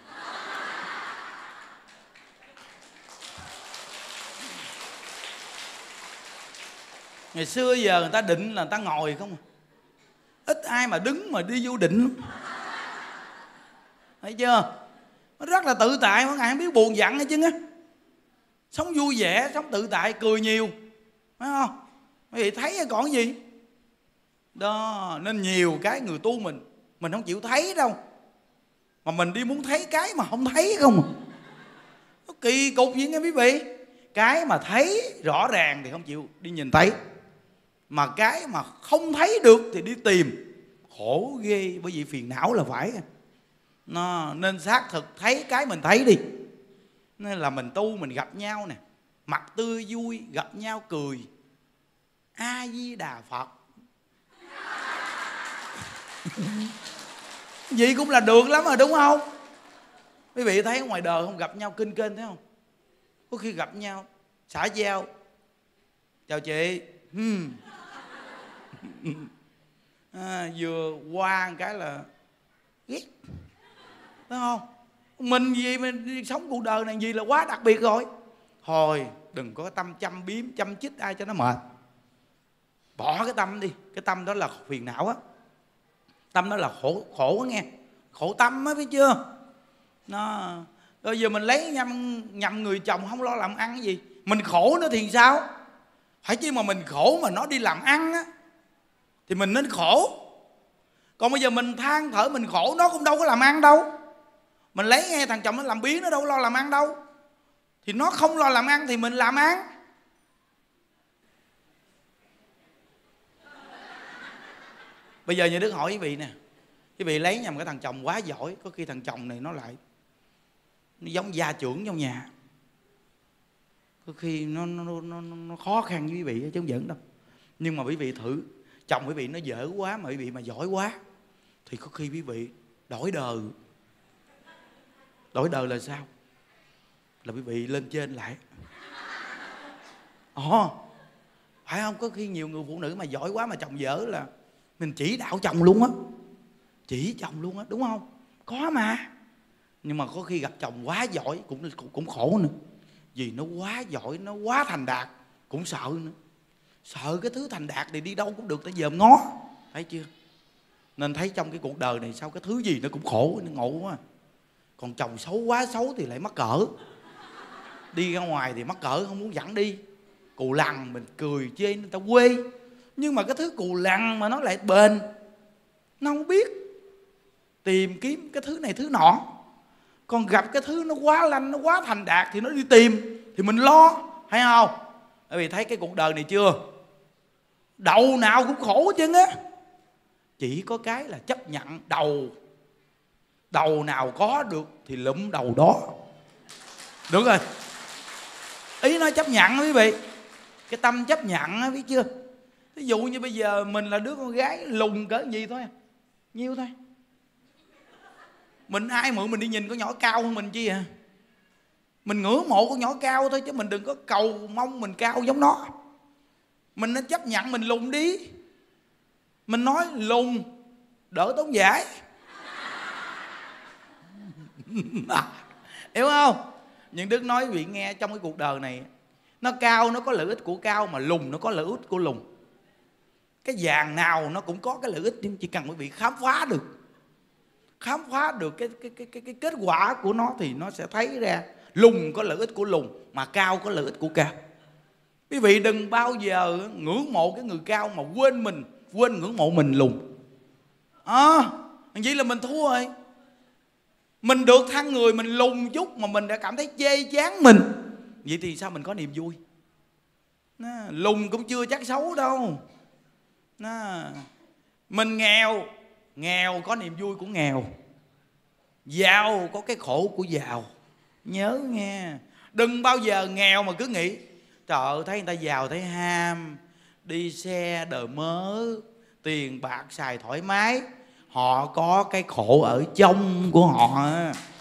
Ngày xưa giờ người ta định là người ta ngồi không à. Ít ai mà đứng mà đi vô định. Thấy chưa? Nó rất là tự tại, mỗi ngày không biết buồn giận hay chứ á. sống vui vẻ, sống tự tại, cười nhiều, phải không? Quý vị thấy còn gì đó. Nên nhiều cái người tu mình không chịu thấy đâu, mà mình đi muốn thấy cái mà không thấy không. Nó kỳ cục vậy nghe quý vị. Cái mà thấy rõ ràng thì không chịu đi nhìn thấy, mà cái mà không thấy được thì đi tìm. Khổ ghê. Bởi vì phiền não là phải nên xác thực thấy cái mình thấy đi. Nên là mình tu, mình gặp nhau nè, mặt tươi vui, gặp nhau cười, A Di Đà Phật vậy cũng là được lắm rồi, đúng không? Quý vị thấy ngoài đời không, gặp nhau kinh kênh thấy không? Có khi gặp nhau xã giao, chào chị, vừa qua một cái là ghét, đúng không? Mình gì mình sống cuộc đời này gì là quá đặc biệt rồi. Thôi đừng có tâm chăm biếm chăm chích ai cho nó mệt. Bỏ cái tâm đi. Cái tâm đó là phiền não á. Tâm đó là khổ á nghe. Khổ tâm á, biết chưa? Rồi giờ mình lấy nhầm người chồng không lo làm ăn cái gì. Mình khổ nữa thì sao? Phải chứ mà mình khổ mà nó đi làm ăn á thì mình nên khổ. Còn bây giờ mình than thở mình khổ, nó cũng đâu có làm ăn đâu. Mình lấy nghe thằng chồng nó làm biếng, nó đâu có lo làm ăn đâu. Thì nó không lo làm ăn thì mình làm ăn. Bây giờ như Đức hỏi quý vị nè, quý vị lấy nhầm cái thằng chồng quá giỏi, có khi thằng chồng này nó giống gia trưởng trong nhà, có khi nó khó khăn với quý vị chứ không giỡn đâu. Nhưng mà quý vị thử, chồng quý vị nó dở quá mà quý vị mà giỏi quá thì có khi quý vị đổi đời. Đổi đời là sao? Là quý vị lên trên lại. Phải không? Có khi nhiều người phụ nữ mà giỏi quá mà chồng dở là mình chỉ đạo chồng luôn á. Chỉ chồng luôn á, đúng không? Có mà. Nhưng mà có khi gặp chồng quá giỏi cũng khổ nữa. Vì nó quá giỏi, nó quá thành đạt, cũng sợ nữa. Sợ cái thứ thành đạt thì đi đâu cũng được, tại dòm ngó. Thấy chưa? Nên thấy trong cái cuộc đời này sao cái thứ gì nó cũng khổ, nó ngộ quá. Còn chồng xấu quá xấu thì lại mắc cỡ. Đi ra ngoài thì mắc cỡ không muốn dẫn đi. Cù lằn mình cười chê người ta quê. Nhưng mà cái thứ cù lằn mà nó lại bền, nó không biết tìm kiếm cái thứ này thứ nọ. Còn gặp cái thứ nó quá lanh, nó quá thành đạt thì nó đi tìm, thì mình lo, thấy không? Bởi vì thấy cái cuộc đời này chưa? Đầu nào cũng khổ chứ á. Chỉ có cái là chấp nhận đầu nào có được thì lụm đầu đó. Được rồi. Ý nói chấp nhận đó quý vị. Cái tâm chấp nhận đó, biết chưa? Ví dụ như bây giờ mình là đứa con gái lùn cỡ gì thôi, nhiêu thôi. Mình ai mượn mình đi nhìn con nhỏ cao hơn mình chi à? Mình ngưỡng mộ con nhỏ cao thôi chứ mình đừng có cầu mong mình cao giống nó. Mình nên chấp nhận mình lùn đi. Mình nói lùn đỡ tốn giải. Hiểu không? Nhưng Đức nói quý vị nghe, trong cái cuộc đời này nó cao nó có lợi ích của cao, mà lùn nó có lợi ích của lùn. Cái vàng nào nó cũng có cái lợi ích, nhưng chỉ cần quý vị khám phá được cái kết quả của nó thì nó sẽ thấy ra lùn có lợi ích của lùn, mà cao có lợi ích của cao. Quý vị đừng bao giờ ngưỡng mộ cái người cao mà quên ngưỡng mộ mình lùn. Vậy là mình thua rồi. Mình được thăng người, mình lùn chút mà mình đã cảm thấy chê chán mình, vậy thì sao mình có niềm vui? Lùn cũng chưa chắc xấu đâu. Mình nghèo có niềm vui của nghèo, giàu có cái khổ của giàu. Nhớ nghe, đừng bao giờ nghèo mà cứ nghĩ trời ơi, thấy người ta giàu thấy ham, đi xe đời mớ, tiền bạc xài thoải mái. Họ có cái khổ ở trong của họ.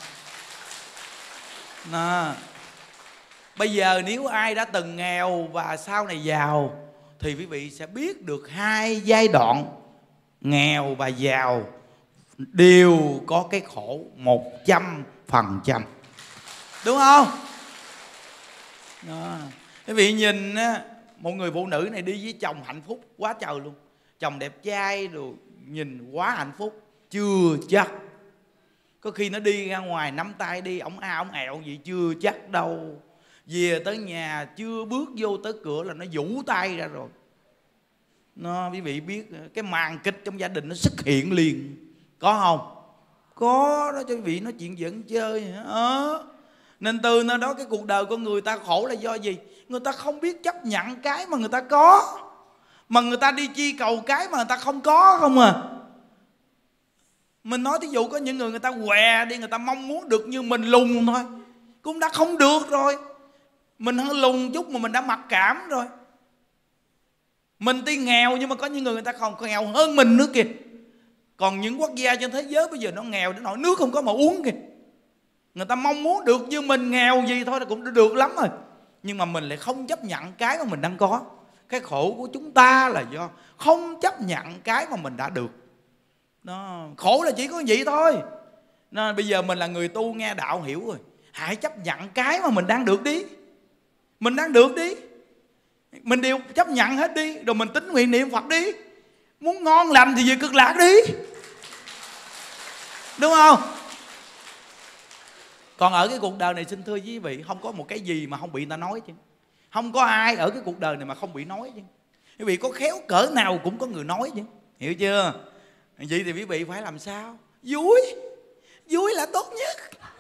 Bây giờ nếu ai đã từng nghèo và sau này giàu thì quý vị sẽ biết được hai giai đoạn nghèo và giàu đều có cái khổ 100%. Đúng không? Quý vị nhìn một người phụ nữ này đi với chồng hạnh phúc quá trời luôn. Chồng đẹp trai rồi nhìn quá hạnh phúc. Chưa chắc. Có khi nó đi ra ngoài nắm tay đi ổng a ổng ẹo gì chưa chắc đâu. Về tới nhà chưa bước vô tới cửa là nó vũ tay ra rồi. Nó, quý vị biết cái màn kịch trong gia đình nó xuất hiện liền. Có không? Có đó, cho quý vị nói chuyện giỡn chơi. Nên từ nơi đó cái cuộc đời của người ta khổ là do gì? Người ta không biết chấp nhận cái mà người ta có, mà người ta đi chi cầu cái mà người ta không có không à. Mình nói thí dụ có những người ta què đi, người ta mong muốn được như mình lùn thôi cũng đã không được rồi. Mình hơi lùn chút mà mình đã mặc cảm rồi. Mình tuy nghèo nhưng mà có những người ta còn nghèo hơn mình nữa kìa. Còn những quốc gia trên thế giới bây giờ nó nghèo đến nỗi nước không có mà uống kìa. Người ta mong muốn được như mình, nghèo gì thôi là cũng được lắm rồi, nhưng mà mình lại không chấp nhận cái mà mình đang có. Cái khổ của chúng ta là do không chấp nhận cái mà mình đã được. Đó, khổ là chỉ có vậy thôi. Nên bây giờ mình là người tu nghe đạo hiểu rồi. Hãy chấp nhận cái mà mình đang được đi. Mình đang được đi, mình đều chấp nhận hết đi. Rồi mình tín nguyện niệm Phật đi. Muốn ngon lành thì về Cực Lạc đi, đúng không? Còn ở cái cuộc đời này xin thưa quý vị, không có một cái gì mà không bị người ta nói chứ. Không có ai ở cái cuộc đời này mà không bị nói chứ. Quý vị có khéo cỡ nào cũng có người nói chứ. Hiểu chưa? Vậy thì quý vị phải làm sao? Vui. Vui là tốt nhất.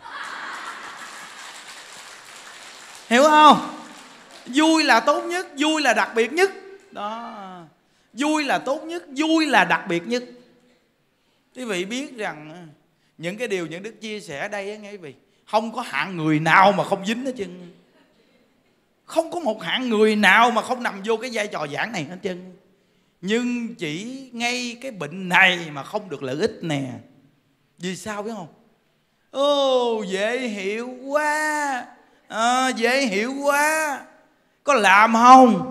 Hiểu không? Vui là tốt nhất, vui là đặc biệt nhất. Đó. Vui là tốt nhất, vui là đặc biệt nhất. Quý vị biết rằng những cái điều những Đức chia sẻ ở đây á, nghe quý vị, không có hạng người nào mà không dính hết trơn. Không có một hạng người nào mà không nằm vô cái vai trò giảng này hết trơn. Nhưng chỉ ngay cái bệnh này mà không được lợi ích nè. Vì sao biết không? Dễ hiểu quá. Dễ hiểu quá. Có làm không?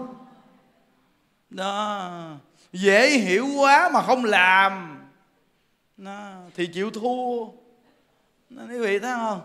Đó. Dễ hiểu quá mà không làm. Đó. Thì chịu thua. Quý vị thấy không?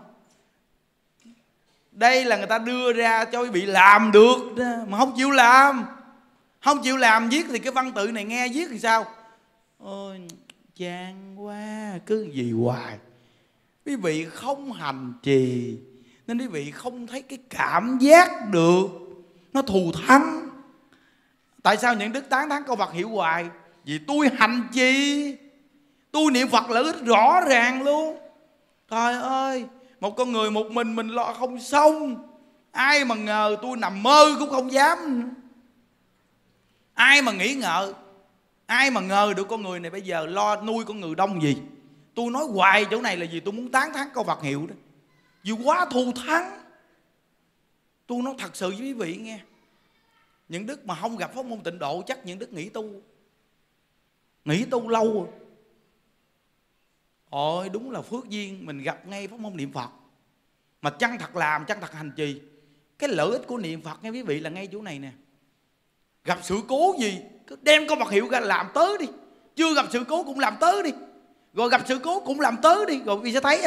Đây là người ta đưa ra cho quý vị làm được mà không chịu làm. Không chịu làm, viết thì cái văn tự này nghe viết thì sao? Ôi chán quá, cứ gì hoài. Quý vị không hành trì nên quý vị không thấy cái cảm giác được nó thù thắng. Tại sao những đức tán thán câu Phật hiểu hoài? Vì tôi hành trì, tôi niệm Phật lợi ích rõ ràng luôn. Trời ơi, một con người một mình lo không xong. Ai mà ngờ, tôi nằm mơ cũng không dám. Ai mà nghĩ ngờ, ai mà ngờ được con người này bây giờ lo nuôi con người đông gì. Tôi nói hoài chỗ này là gì? Tôi muốn tán thán câu Phật hiệu đó. Vì quá thù thắng. Tôi nói thật sự với quý vị nghe, những đức mà không gặp pháp môn tịnh độ chắc những đức nghỉ tu. Nghỉ tu lâu rồi. Ôi đúng là phước duyên mình gặp ngay pháp môn niệm Phật. Mà chân thật làm, chân thật hành trì. Cái lợi ích của niệm Phật nghe quý vị là ngay chỗ này nè. Gặp sự cố gì cứ đem câu Phật hiệu ra làm tới đi. Chưa gặp sự cố cũng làm tới đi. Rồi gặp sự cố cũng làm tới đi. Rồi quý vị sẽ thấy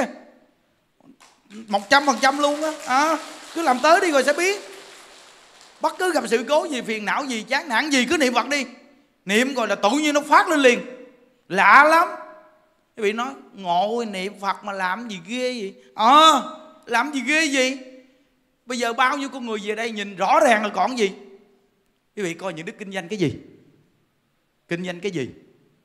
100% luôn á. Cứ làm tới đi rồi sẽ biết. Bất cứ gặp sự cố gì, phiền não gì, chán nản gì cứ niệm Phật đi. Niệm rồi là tự nhiên nó phát lên liền. Lạ lắm. Quý vị nói ngộ niệm Phật mà làm gì ghê gì? Làm gì ghê gì? Bây giờ bao nhiêu con người về đây nhìn rõ ràng là còn gì? Quý vị coi những đức kinh doanh cái gì? Kinh doanh cái gì?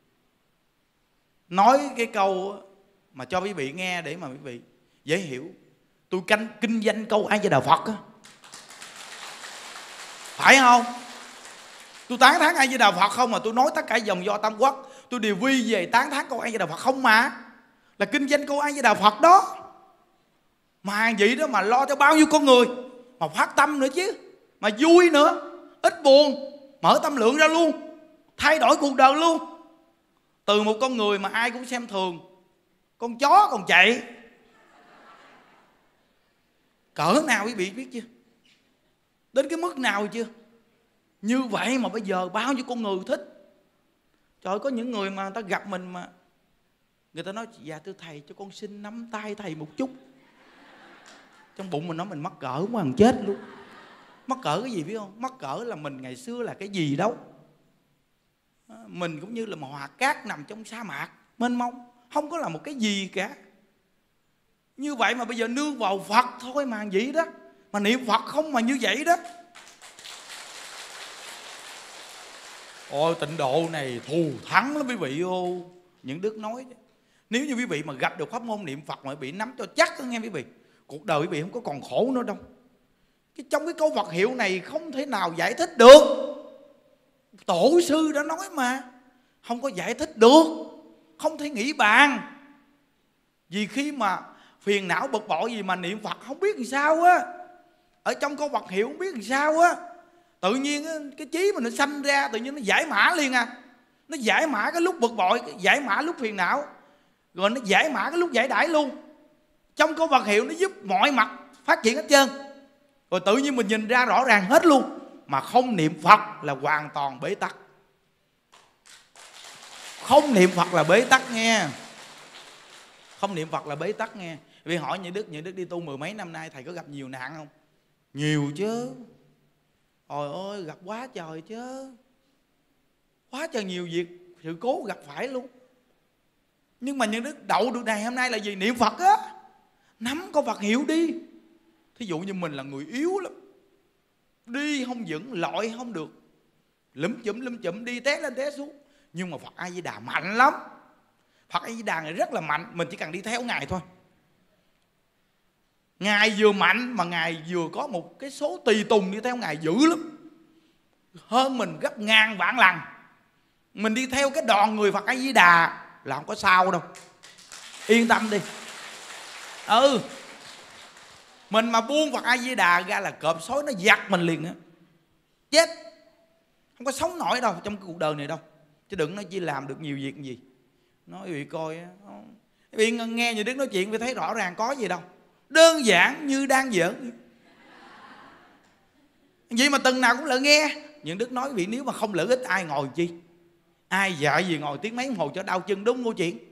Nói cái câu mà cho quý vị nghe để mà quý vị dễ hiểu. Tôi kinh doanh câu A Di Đà Phật á. Phải không? Tôi tán thán A Di Đà Phật không mà tôi nói tất cả dòng do Tam Quốc. Tôi đều quy về tán thán câu A Di Đà Phật không mà. Là kinh doanh câu A Di Đà Phật đó. Mà vậy đó mà lo cho bao nhiêu con người. Mà phát tâm nữa chứ. Mà vui nữa. Ít buồn. Mở tâm lượng ra luôn. Thay đổi cuộc đời luôn. Từ một con người mà ai cũng xem thường. Con chó còn chạy. Cỡ nào quý vị biết chưa? Đến cái mức nào chưa? Như vậy mà bây giờ bao nhiêu con người thích. Trời ơi, có những người mà người ta gặp mình mà người ta nói dạ thưa thầy cho con xin nắm tay thầy một chút. Trong bụng mình nói mình mắc cỡ quá thằng chết luôn. Mắc cỡ cái gì biết không? Mắc cỡ là mình ngày xưa là cái gì đâu. Mình cũng như là một hạt cát nằm trong sa mạc mênh mông, không có là một cái gì cả. Như vậy mà bây giờ nương vào Phật thôi mà vậy đó. mà niệm Phật không mà như vậy đó. Ôi tịnh độ này thù thắng lắm quý vị ô. Những Đức nói nếu như quý vị mà gặp được pháp môn niệm Phật mà quý vị nắm cho chắc đó nghe quý vị, cuộc đời quý vị không có còn khổ nữa đâu. Trong cái câu Phật hiệu này không thể nào giải thích được. Tổ sư đã nói mà, không có giải thích được, không thể nghĩ bàn. Vì khi mà phiền não bực bội gì mà niệm Phật không biết làm sao á, ở trong câu Phật hiệu không biết làm sao á, tự nhiên cái trí mình nó sanh ra, tự nhiên nó giải mã liền à. Nó giải mã cái lúc bực bội, giải mã lúc phiền não, rồi nó giải mã cái lúc giải đãi luôn. Trong câu Phật hiệu nó giúp mọi mặt phát triển hết trơn. Rồi tự nhiên mình nhìn ra rõ ràng hết luôn. Mà không niệm Phật là hoàn toàn bế tắc. Không niệm Phật là bế tắc nghe. Không niệm Phật là bế tắc nghe. Vì hỏi Như Đức đi tu mười mấy năm nay, thầy có gặp nhiều nạn không? Nhiều chứ. Trời ơi gặp quá trời chứ. Quá trời nhiều việc, sự cố gặp phải luôn. Nhưng mà Như Đức đậu được ngày hôm nay là gì? Niệm Phật á. Nắm con Phật hiệu đi. Thí dụ như mình là người yếu lắm, đi không vững, lội không được, lúm chụm đi té lên té xuống. Nhưng mà Phật A Di Đà mạnh lắm. Phật A Di Đà này rất là mạnh. Mình chỉ cần đi theo Ngài thôi. Ngài vừa mạnh mà Ngài vừa có một cái số tùy tùng đi theo Ngài dữ lắm, hơn mình gấp ngàn vạn lần. Mình đi theo cái đoàn người Phật A Di Đà là không có sao đâu, yên tâm đi. Mình mà buông Phật A Di Đà ra là cọp sói nó giặt mình liền á, chết, không có sống nổi đâu trong cái cuộc đời này đâu. Chứ đừng nói chỉ làm được nhiều việc gì. Nói quý vị coi á, quý vị nghe Như Đức nói chuyện, quý vị thấy rõ ràng có gì đâu, đơn giản như đang giỡn vậy mà từng nào cũng lỡ nghe. Những Đức nói quý vị, nếu mà không lợi ích ai ngồi chi, ai dạy gì ngồi tiếng mấy đồng hồ cho đau chân, đúng câu chuyện.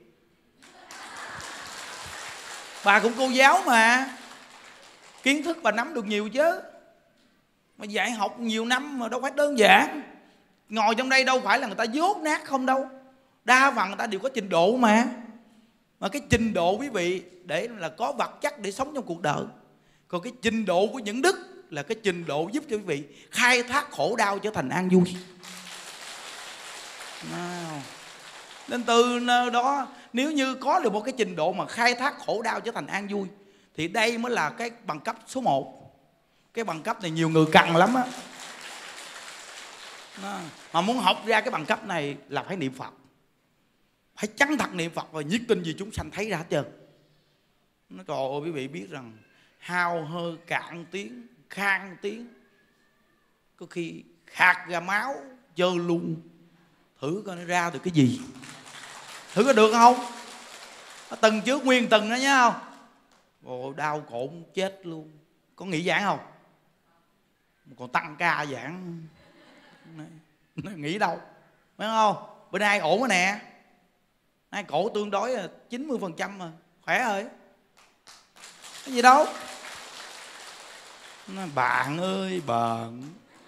Bà cũng cô giáo mà, kiến thức bà nắm được nhiều chứ. Mà dạy học nhiều năm mà đâu phải đơn giản. Ngồi trong đây đâu phải là người ta dốt nát không đâu. Đa phần người ta đều có trình độ mà. Mà cái trình độ quý vị để là có vật chất để sống trong cuộc đời. Còn cái trình độ của Những Đức là cái trình độ giúp cho quý vị khai thác khổ đau trở thành an vui. Nên từ nơi đó, nếu như có được một cái trình độ mà khai thác khổ đau trở thành an vui, thì đây mới là cái bằng cấp số 1. Cái bằng cấp này nhiều người cần lắm á. Mà muốn học ra cái bằng cấp này là phải niệm Phật, phải chân thật niệm Phật và nhiệt tình vì chúng sanh thấy ra hết trơn. Nó trời ơi, quý vị biết rằng hao hơi cạn tiếng, khan tiếng, có khi khạc ra máu trơ luôn. Thử coi nó ra được cái gì, thử có được không? Nó từng trước nguyên từng đó nhá không? Ồ, đau cộn chết luôn. Có nghỉ giảng không? Còn tăng ca giảng nó nghỉ đâu, phải không? Bữa nay ổn rồi nè, nay cổ tương đối là 90% mà, khỏe rồi, cái gì đâu. Nói, bạn ơi bạn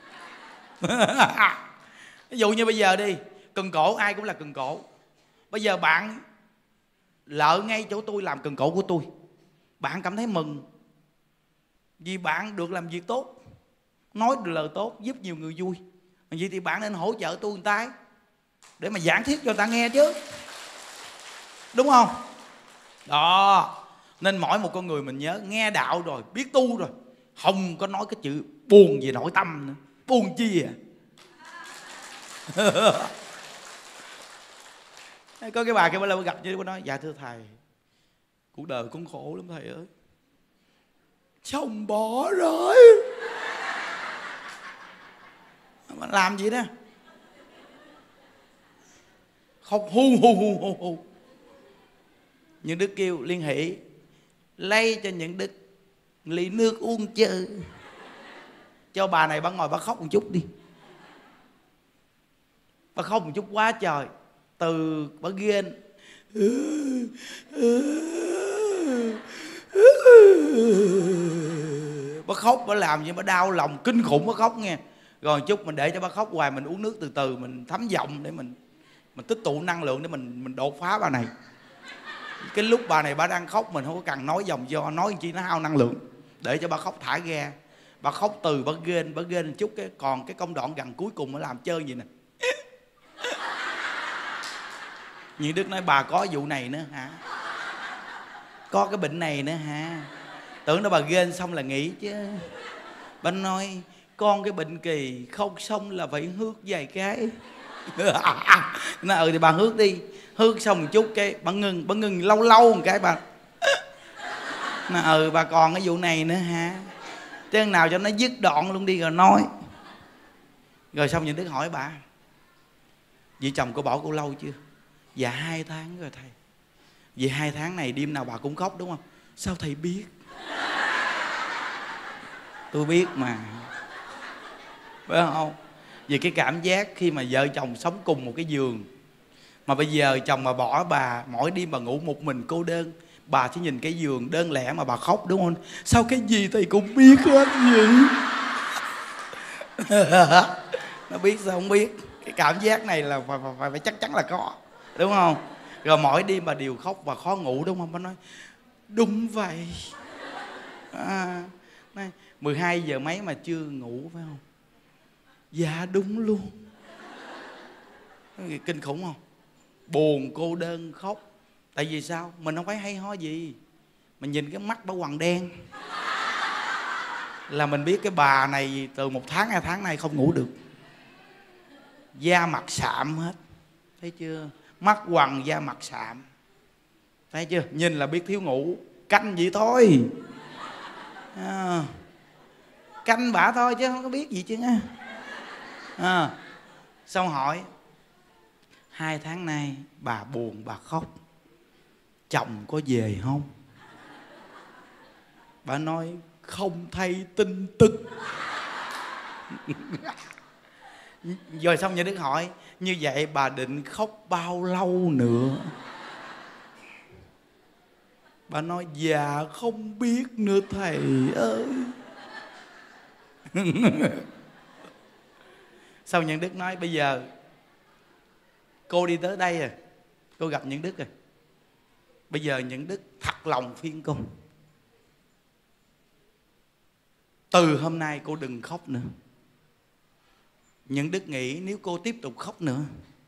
ví dụ như bây giờ đi, cần cổ ai cũng là cần cổ. Bây giờ bạn lợ ngay chỗ tôi làm cần cổ của tôi, bạn cảm thấy mừng vì bạn được làm việc tốt, nói được lời tốt, giúp nhiều người vui. Vậy thì bạn nên hỗ trợ tôi một tay để mà giảng thuyết cho người ta nghe chứ, đúng không? Đó, nên mỗi một con người mình nhớ nghe đạo rồi, biết tu rồi, không có nói cái chữ buồn về nội tâm nữa. Buồn chi à? Có cái bà kia bà gặp như bà nói, dạ thưa thầy, cuộc đời con khổ lắm thầy ơi, chồng bỏ rồi. Mà làm gì đó, khóc hu. Những Đức kêu liên hệ lay cho Những Đức ly nước uống chơi, cho bà này bà ngồi bà khóc một chút đi. Bà khóc một chút quá trời, từ bà ghen bà khóc, bà làm gì bà đau lòng kinh khủng, bà khóc nghe. Rồi một chút mình để cho bà khóc hoài, mình uống nước từ từ, mình thấm giọng để mình tích tụ năng lượng để mình đột phá bà này. Cái lúc bà này bà đang khóc mình không có cần nói dòng do, nói chi nó hao năng lượng, để cho bà khóc thả ga. Bà khóc từ bà gên một chút, cái còn cái công đoạn gần cuối cùng nó làm chơi gì nè. Như Đức nói bà có vụ này nữa hả? Có cái bệnh này nữa hả? Tưởng đâu bà gên xong là nghỉ chứ. Bà nói con cái bệnh kỳ không xong là phải hước vài cái. Nó thì bà hước đi. Hước xong một chút cái bà ngừng lâu lâu một cái bà. Nó bà còn cái vụ này nữa hả? Thế nào cho nó dứt đoạn luôn đi rồi nói. Rồi xong những Đức hỏi bà, vợ chồng cô bỏ cô lâu chưa? Dạ 2 tháng rồi thầy. Vì 2 tháng này đêm nào bà cũng khóc đúng không? Sao thầy biết? Tôi biết mà, phải không? Vì cái cảm giác khi mà vợ chồng sống cùng một cái giường, mà bây giờ chồng mà bỏ bà, mỗi đêm bà ngủ một mình cô đơn, bà chỉ nhìn cái giường đơn lẻ mà bà khóc đúng không? Sao cái gì thầy cũng biết hết vậy? Nó biết sao không biết? Cái cảm giác này là phải chắc chắn là có, đúng không? Rồi mỗi đêm bà đều khóc và khó ngủ đúng không? Bà nói đúng vậy. 12 giờ mấy mà chưa ngủ phải không? Dạ đúng luôn. Kinh khủng không? Buồn, cô đơn, khóc. Tại vì sao? Mình không phải hay ho gì. Mình nhìn cái mắt bà quằn đen là mình biết cái bà này từ 1 tháng 2 tháng nay không ngủ được. Da mặt sạm hết. Thấy chưa? Mắt quằn, da mặt sạm. Thấy chưa? Nhìn là biết thiếu ngủ. Canh vậy thôi. Canh bả thôi chứ không có biết gì chứ. Xong hỏi 2 tháng nay bà buồn bà khóc, chồng có về không? Bà nói không thấy tin tức. Rồi xong nhà Đức hỏi như vậy bà định khóc bao lâu nữa? Bà nói dạ không biết nữa thầy ơi. Sau Nhân Đức nói bây giờ cô đi tới đây rồi, cô gặp Nhân Đức rồi, bây giờ Nhân Đức thật lòng khuyên cô, từ hôm nay cô đừng khóc nữa. Nhân Đức nghĩ nếu cô tiếp tục khóc nữa,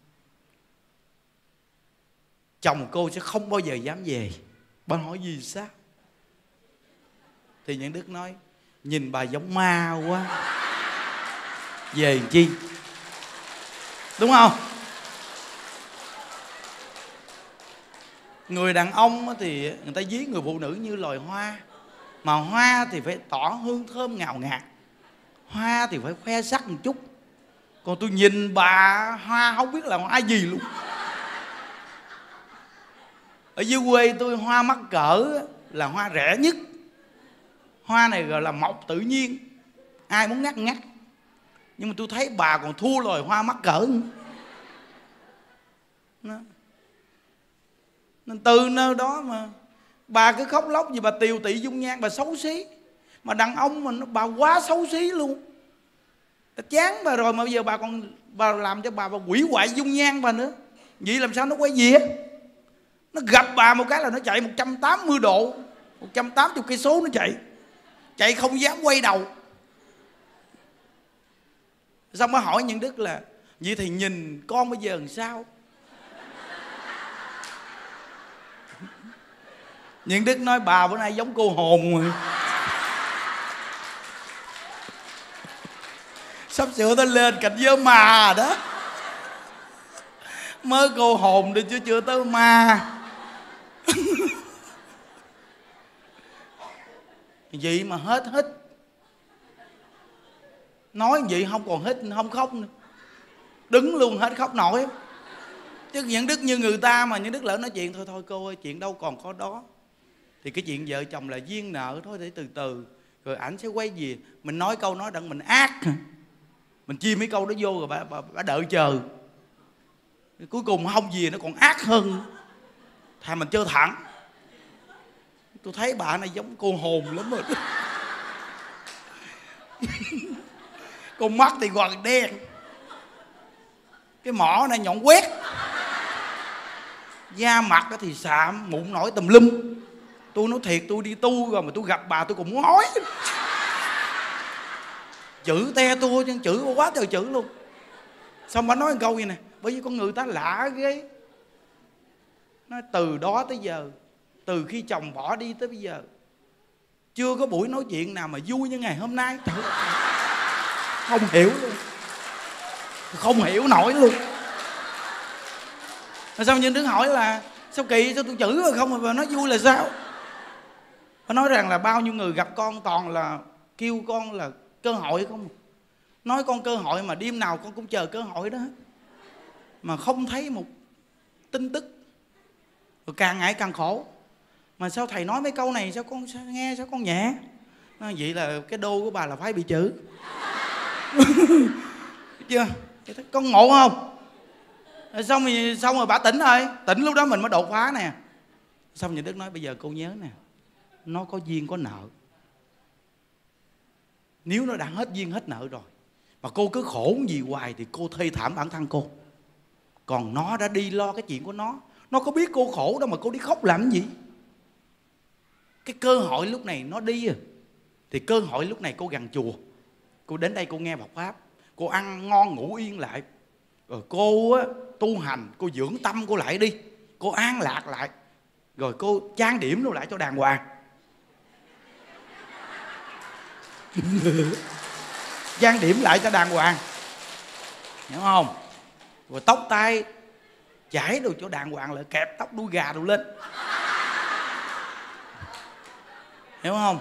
chồng cô sẽ không bao giờ dám về. Bà hỏi vì sao? Thì Nhân Đức nói nhìn bà giống ma quá, về chi? Đúng không? Người đàn ông thì người ta ví người phụ nữ như loài hoa, mà hoa thì phải tỏ hương thơm ngào ngạt, hoa thì phải khoe sắc một chút. Còn tôi nhìn bà hoa không biết là hoa gì luôn. Ở dưới quê tôi hoa mắc cỡ là hoa rẻ nhất. Hoa này gọi là mọc tự nhiên, ai muốn ngắt ngắt. Nhưng mà tôi thấy bà còn thua loài hoa mắc cỡ. Nên từ nơi đó mà bà cứ khóc lóc gì bà tiều tị dung nhan, bà xấu xí. Mà đàn ông mà bà quá xấu xí luôn. Ta chán bà rồi mà bây giờ bà làm cho bà hủy hoại dung nhan bà nữa. Vậy làm sao nó quay về? Nó gặp bà một cái là nó chạy 180 độ, 180 cây số nó chạy. Chạy không dám quay đầu. Xong mới hỏi Nhân Đức là vậy thì nhìn con bây giờ làm sao? Nhân Đức nói bà bữa nay giống cô hồn rồi. Sắp sửa nó lên cảnh giới ma đó. Mới cô hồn đi chứ chưa tới ma. Vậy mà hết hít. Nói vậy không còn hít, không khóc nữa. Đứng luôn hết khóc nổi. Chứ Nhân Đức như người ta mà Nhân Đức lỡ nói chuyện thôi thôi cô ơi, chuyện đâu còn có đó. Thì cái chuyện vợ chồng là duyên nợ thôi, để từ từ rồi ảnh sẽ quay về. Mình nói câu nói đặng mình ác, mình chia mấy câu đó vô rồi bà đợi chờ. Cuối cùng không gì nó còn ác hơn. Thà mình chơi thẳng. Tôi thấy bà này giống cô hồn lắm rồi. Con mắt thì quằn đen, cái mỏ này nhọn quét, da mặt thì sạm mụn nổi tùm lum. Tôi nói thiệt, tôi đi tu rồi mà tôi gặp bà tôi cũng muốn ói. chữ te tua chứ, chữ quá trời chữ luôn. Xong bà nói một câu vậy nè: bởi vì con người ta lạ ghê. Nói từ đó tới giờ, từ khi chồng bỏ đi tới bây giờ, chưa có buổi nói chuyện nào mà vui như ngày hôm nay. Trời ơi, không hiểu luôn, không hiểu nổi luôn. Rồi xong những đứa hỏi là sao kỳ, sao tôi chữ rồi không mà nói vui là sao? Nó nói rằng là bao nhiêu người gặp con toàn là kêu con là cơ hội không. Nói con cơ hội mà đêm nào con cũng chờ cơ hội đó, mà không thấy một tin tức. Rồi càng ngày càng khổ. Mà sao thầy nói mấy câu này sao con sao nghe sao con nhẹ? Nói, vậy là cái đô của bà là phải bị chữ. Chưa? Con ngộ không? Rồi xong rồi bà tỉnh rồi. Tỉnh lúc đó mình mới đột phá nè. Xong nhà Đức nói bây giờ cô nhớ nè, nó có duyên có nợ. Nếu nó đã hết duyên hết nợ rồi mà cô cứ khổ gì hoài thì cô thê thảm bản thân cô. Còn nó đã đi lo cái chuyện của nó có biết cô khổ đâu mà cô đi khóc làm gì. Cái cơ hội lúc này nó đi rồi, thì cơ hội lúc này cô gần chùa, cô đến đây cô nghe Phật pháp, cô ăn ngon ngủ yên lại, rồi cô á, tu hành, cô dưỡng tâm cô lại đi, cô an lạc lại, rồi cô trang điểm nó lại cho đàng hoàng. Trang điểm lại cho đàng hoàng, hiểu không? Rồi tóc tai chải đồ cho đàng hoàng lại, kẹp tóc đuôi gà đồ lên, hiểu không?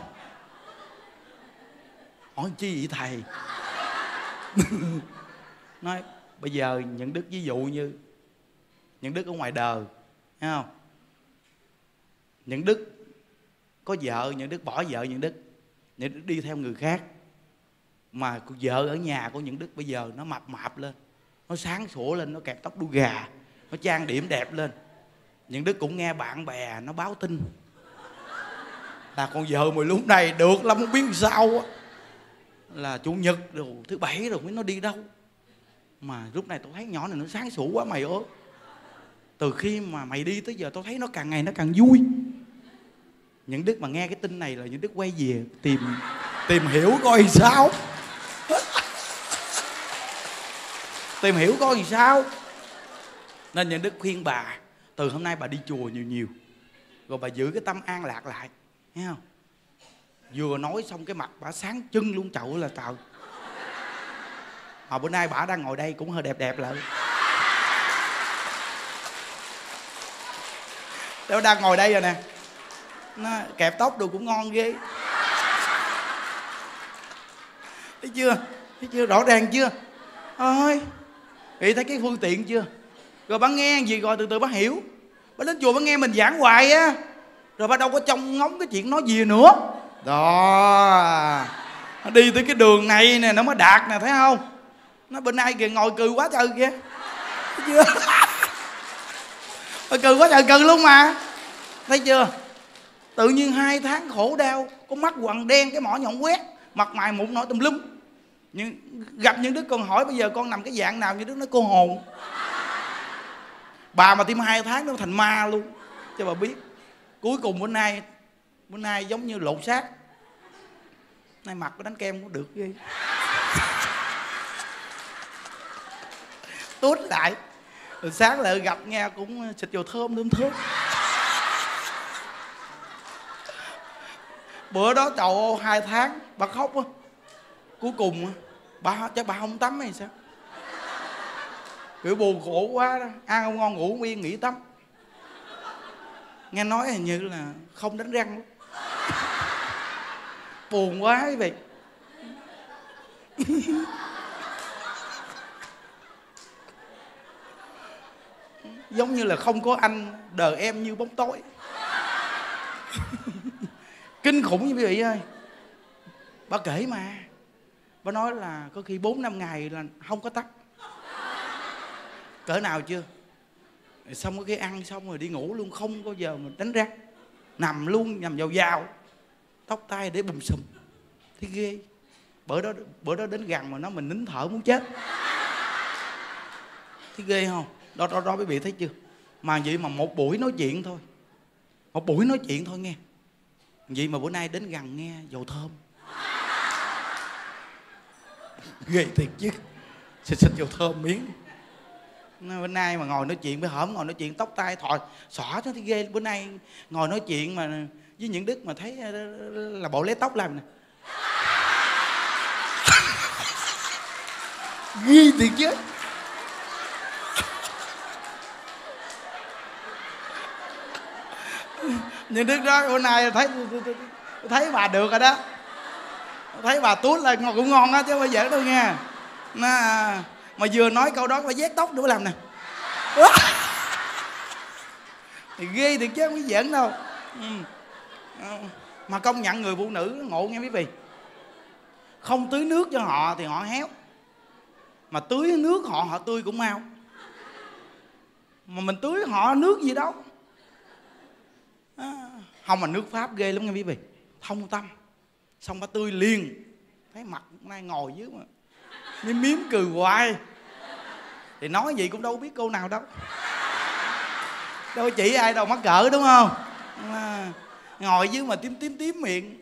Hỏi chi vậy thầy? Nói bây giờ những đức ví dụ như những đức ở ngoài đời, thấy không? Những đức có vợ, những đức bỏ vợ, những đức đi theo người khác. Mà vợ ở nhà của những đức bây giờ nó mập mạp lên, nó sáng sủa lên, nó kẹp tóc đuôi gà, nó trang điểm đẹp lên. Những đức cũng nghe bạn bè nó báo tin là con vợ mày lúc này được lắm, không biết sao á, là chủ nhật rồi thứ bảy rồi mới nó đi đâu. Mà lúc này tôi thấy nhỏ này nó sáng sủa quá mày ơi. Từ khi mà mày đi tới giờ tôi thấy nó càng ngày nó càng vui. Những đức mà nghe cái tin này là những đức quay về tìm hiểu coi sao. Tìm hiểu coi làm sao. Nên những đức khuyên bà từ hôm nay bà đi chùa nhiều, rồi bà giữ cái tâm an lạc lại, thấy không? Vừa nói xong cái mặt bà sáng trưng luôn, chậu là trời. Mà bữa nay bà đang ngồi đây cũng hơi đẹp lại. Nó đang ngồi đây rồi nè, nó kẹp tóc đồ cũng ngon ghê. Thấy chưa? Thấy chưa? Rõ ràng chưa? Ôi, vậy thấy cái phương tiện chưa? Rồi bà nghe gì rồi từ từ bà hiểu. Bà đến chùa bà nghe mình giảng hoài á, rồi bà đâu có trông ngóng cái chuyện nói gì nữa. Đó, nó đi tới cái đường này nè nó mới đạt nè, thấy không? Nó bên nay kìa ngồi cười quá trời kìa. Thấy chưa? Cười quá trời cười luôn mà. Thấy chưa? Tự nhiên 2 tháng khổ đau, con mắt quằn đen, cái mỏ nhọn quét, mặt mày mụn nổi tùm lum. Nhưng gặp những đứa con hỏi bây giờ con nằm cái dạng nào, những đứa nói cô hồn. Bà mà tiêm 2 tháng nó thành ma luôn, cho bà biết. Cuối cùng bữa nay giống như lột xác. Nay mặt có đánh kem cũng được ghê. Tốt lại. Rồi sáng lại gặp nghe cũng xịt dầu thơm thơm. Bữa đó trời ơi 2 tháng bà khóc á. Cuối cùng chắc bà không tắm hay sao? Kiểu buồn khổ quá đó, ăn không ngon ngủ không yên, nghỉ tắm. Nghe nói hình như là không đánh răng. Buồn quá quý vị. Giống như là không có anh, đời em như bóng tối. Kinh khủng như quý vị ơi. Bà kể mà, bà nói là có khi 4-5 ngày là không có tắt. Cỡ nào chưa? Xong cái ăn xong rồi đi ngủ luôn, không bao giờ mình đánh răng. Nằm luôn, nằm vào tóc tai để bùm xùm. Thấy ghê. Bữa đó đến gần mà nó mình nín thở muốn chết. Thấy ghê không? Đó quý vị thấy chưa? Mà vậy mà một buổi nói chuyện thôi. Một buổi nói chuyện thôi nghe. Vậy mà bữa nay đến gần nghe dầu thơm. Ghê thiệt chứ. Xịt dầu thơm miếng. Bữa nay mà ngồi nói chuyện, bữa hổm ngồi nói chuyện tóc tai thọ xõa nó thì ghê. Bữa nay ngồi nói chuyện mà với những Đức mà thấy là bộ lấy tóc làm nè. Ghê thiệt chứ. Những Đức đó bữa nay thấy bà được rồi đó. Thấy bà tuốt là cũng ngon á chứ không phải giỡn đâu nha. Mà vừa nói câu đó phải vét tóc nữa làm nè. Thì ghê thiệt chứ không phải giỡn đâu. Mà công nhận người phụ nữ ngộ nghe quý vị. Không tưới nước cho họ thì họ héo, mà tưới nước họ tươi cũng mau. Mà mình tưới họ nước gì đâu. Không, mà nước Pháp ghê lắm nghe quý vị. Thông tâm. Xong bà tươi liền. Thấy mặt nay ngồi dưới mà miếm cười hoài. Thì nói gì cũng đâu biết câu nào đâu. Đâu chỉ ai đâu mắc cỡ đúng không. Ngồi dưới mà tím miệng.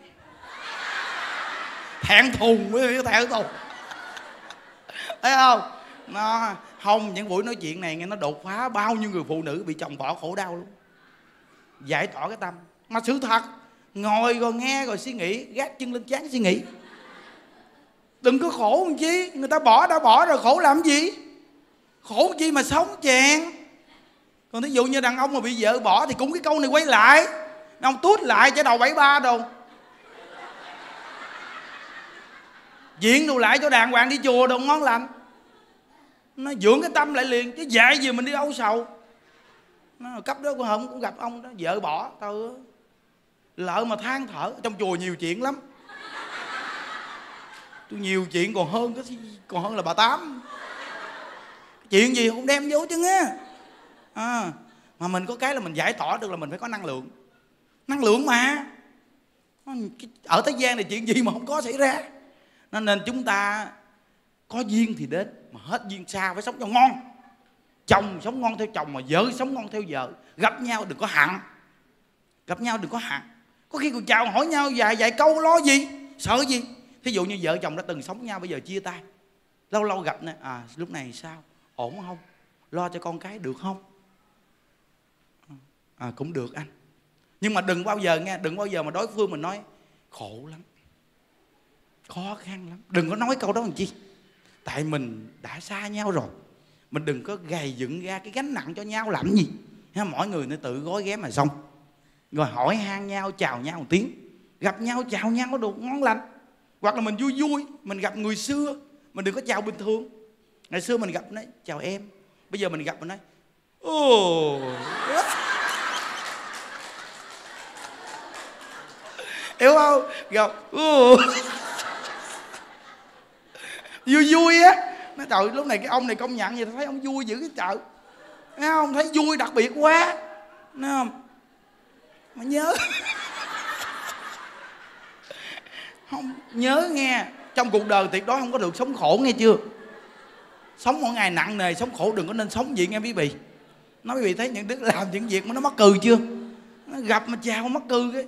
Thẹn thùng mới hiểu, thẹn thùng. Thấy không? Không, những buổi nói chuyện này nghe nó đột phá bao nhiêu người phụ nữ bị chồng bỏ khổ đau luôn. Giải tỏa cái tâm. Mà sự thật, ngồi rồi nghe rồi suy nghĩ, gác chân lên trán suy nghĩ. Đừng có khổ làm chi. Người ta bỏ đã bỏ rồi khổ làm gì. Khổ chi mà sống chèn. Còn thí dụ như đàn ông mà bị vợ bỏ thì cũng cái câu này quay lại. Ông tút lại cho đầu 73 đồ. Diện đồ lại cho đàng hoàng đi chùa đồ ngon lành. Nó dưỡng cái tâm lại liền. Chứ dạy gì mình đi âu sầu. Nó cấp đó cũng gặp ông đó, vợ bỏ. Tao lỡ mà than thở. Trong chùa nhiều chuyện lắm. Tôi nhiều chuyện còn hơn là bà Tám. Chuyện gì không đem vô chứ nghe. Mà mình có cái là mình giải tỏa được là mình phải có năng lượng. Năng lượng mà. Ở thế gian này chuyện gì mà không có xảy ra. Nên chúng ta có duyên thì đến, mà hết duyên xa phải sống cho ngon. Chồng sống ngon theo chồng, mà vợ sống ngon theo vợ. Gặp nhau đừng có hận. Gặp nhau đừng có hận. Có khi còn chào hỏi nhau vài câu lo gì, sợ gì. Thí dụ như vợ chồng đã từng sống nhau, bây giờ chia tay, lâu lâu gặp nè, lúc này sao, ổn không, lo cho con cái được không. Cũng được anh. Nhưng mà đừng bao giờ nghe, đừng bao giờ mà đối phương mình nói khổ lắm, khó khăn lắm. Đừng có nói câu đó làm chi. Tại mình đã xa nhau rồi. Mình đừng có gầy dựng ra cái gánh nặng cho nhau làm gì. Mỗi người nó tự gói ghém mà xong. Rồi hỏi han nhau, chào nhau một tiếng. Gặp nhau chào nhau đồ ngon lành. Hoặc là mình vui vui, mình gặp người xưa, mình đừng có chào bình thường. Ngày xưa mình gặp nói chào em, bây giờ mình gặp mình nói ồ. Hiểu không? Gặp vui vui á. Nói trời, lúc này cái ông này công nhận gì, thấy ông vui dữ cái chợ. Thấy không? Thấy vui đặc biệt quá. Thấy không? Mà nhớ. Không, nhớ nghe. Trong cuộc đời tuyệt đối không có được sống khổ nghe chưa. Sống mỗi ngày nặng nề, sống khổ, đừng có nên sống vậy nghe quý vị. Nói quý vị thấy những đứa làm những việc mà nó mắc cười chưa. Nó gặp mà chào mắc cười cái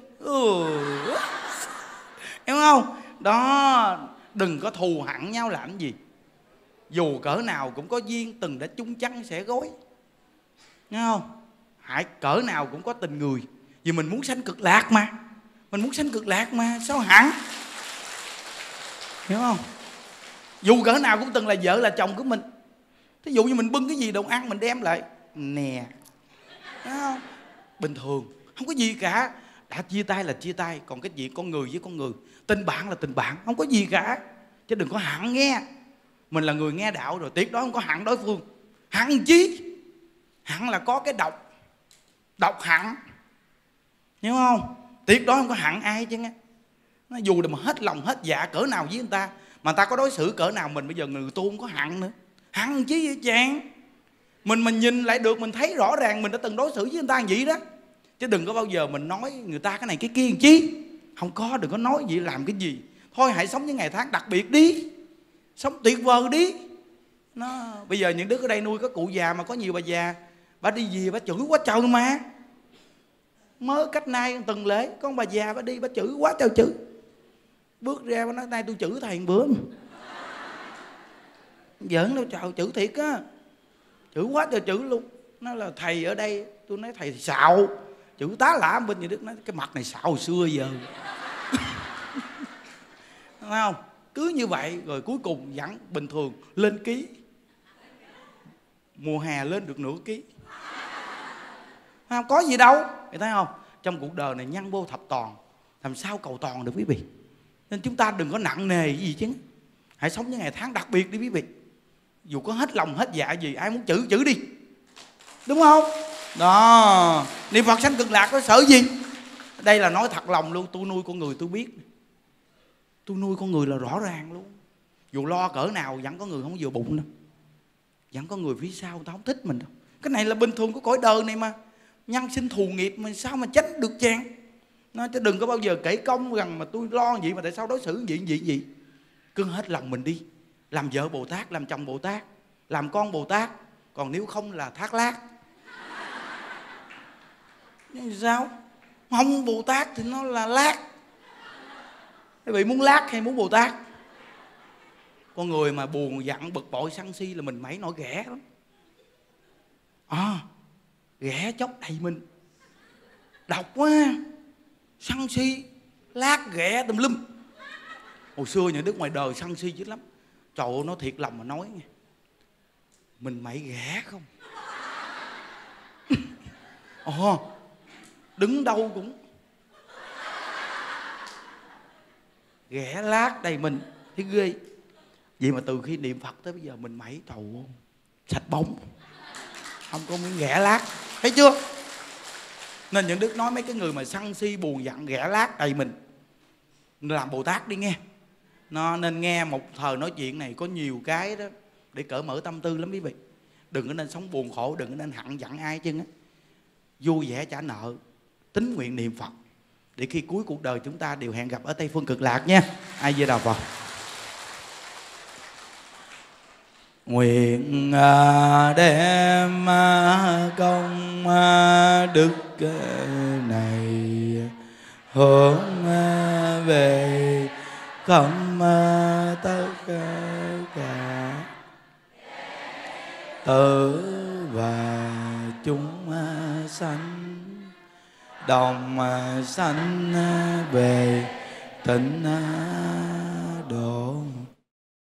hiểu không? Đó. Đừng có thù hận nhau làm gì. Dù cỡ nào cũng có duyên, từng đã chung chăn sẻ gối. Nghe không? Hãy cỡ nào cũng có tình người. Vì mình muốn sanh cực lạc mà. Mình muốn sanh cực lạc mà. Sao hẳn. Hiểu không? Dù cỡ nào cũng từng là vợ là chồng của mình. Thí dụ như mình bưng cái gì đồ ăn mình đem lại nè. Thấy không? Bình thường. Không có gì cả. Đã chia tay là chia tay. Còn cái chuyện con người với con người, tình bạn là tình bạn, không có gì cả. Chứ đừng có hận nghe. Mình là người nghe đạo rồi, tuyệt đối không có hận đối phương. Hận chí. Hận là có cái độc. Độc hận. Hiểu không? Tuyệt đối không có hận ai chứ nghe. Nó dù mà hết lòng hết dạ cỡ nào với người ta, mà người ta có đối xử cỡ nào mình, bây giờ người tu không có hận nữa. Hận chí vậy chàng. Mình nhìn lại được, mình thấy rõ ràng mình đã từng đối xử với người ta như vậy đó. Chứ đừng có bao giờ mình nói người ta cái này cái kia làm chi. Không có, đừng có nói gì làm cái gì. Thôi hãy sống những ngày tháng đặc biệt đi. Sống tuyệt vời đi. Bây giờ những đứa ở đây nuôi có cụ già, mà có nhiều bà già, bà đi về bà chửi quá trời mà. Mới cách nay từng lễ con bà già bà đi bà chửi quá trời chửi. Bước ra bà nói nay tôi chửi thầy một bữa. Giỡn đâu trời, chữ thiệt á, chữ quá trời chữ luôn. Nó là thầy ở đây, tôi nói thầy xạo, chữ tá lả bên nhà Đức nói cái mặt này xạo hồi xưa giờ. Thấy không? Cứ như vậy rồi cuối cùng vẫn bình thường lên ký. Mùa hè lên được nửa ký. Không có gì đâu. Người thấy không? Trong cuộc đời này nhân vô thập toàn, làm sao cầu toàn được quý vị. Nên chúng ta đừng có nặng nề gì chứ. Hãy sống những ngày tháng đặc biệt đi quý vị. Dù có hết lòng hết dạ gì, ai muốn chữ đi, đúng không? Đó, niệm Phật sanh cực lạc có sợ gì. Đây là nói thật lòng luôn. Tôi nuôi con người tôi biết. Tôi nuôi con người là rõ ràng luôn. Dù lo cỡ nào vẫn có người không vừa bụng đâu, vẫn có người phía sau người ta không thích mình đâu. Cái này là bình thường của cõi đời này mà. Nhân sinh thù nghiệp mà sao mà tránh được chàng. Nó chứ đừng có bao giờ kể công rằng mà tôi lo gì mà tại sao đối xử gì. Cứ hết lòng mình đi. Làm vợ Bồ Tát, làm chồng Bồ Tát, làm con Bồ Tát. Còn nếu không là thác lác. Nhưng sao? Không Bồ Tát thì nó là lác. Quý vị muốn lác hay muốn Bồ Tát? Con người mà buồn giận bực bội sân si là mình mẩy nổi ghẻ lắm. Ghẻ chốc đầy mình. Độc quá. Sân si, lác ghẻ tùm lum. Hồi xưa nhà Đức ngoài đời sân si dữ lắm. Trời ơi, nó thiệt lòng mà nói nghe, mình mẩy ghẻ không. Đứng đâu cũng ghẻ lác đầy mình. Thấy ghê. Vậy mà từ khi niệm Phật tới bây giờ mình mẩy trời ơi, sạch bóng, không có miếng ghẻ lác. Thấy chưa? Nên những Đức nói mấy cái người mà sân si buồn giận ghẻ lác đầy mình làm Bồ Tát đi nghe. Nó nên nghe một thời nói chuyện này có nhiều cái đó để cởi mở tâm tư lắm quý vị. Đừng có nên sống buồn khổ, đừng có nên hận giận ai chứ á. Vui vẻ trả nợ, tín nguyện niệm Phật, để khi cuối cuộc đời chúng ta đều hẹn gặp ở Tây Phương Cực Lạc nha. Ai Di Đà Phật. Nguyện đem công đức này hướng về khắp tất cả tử và chúng sanh, đồng sanh về tịnh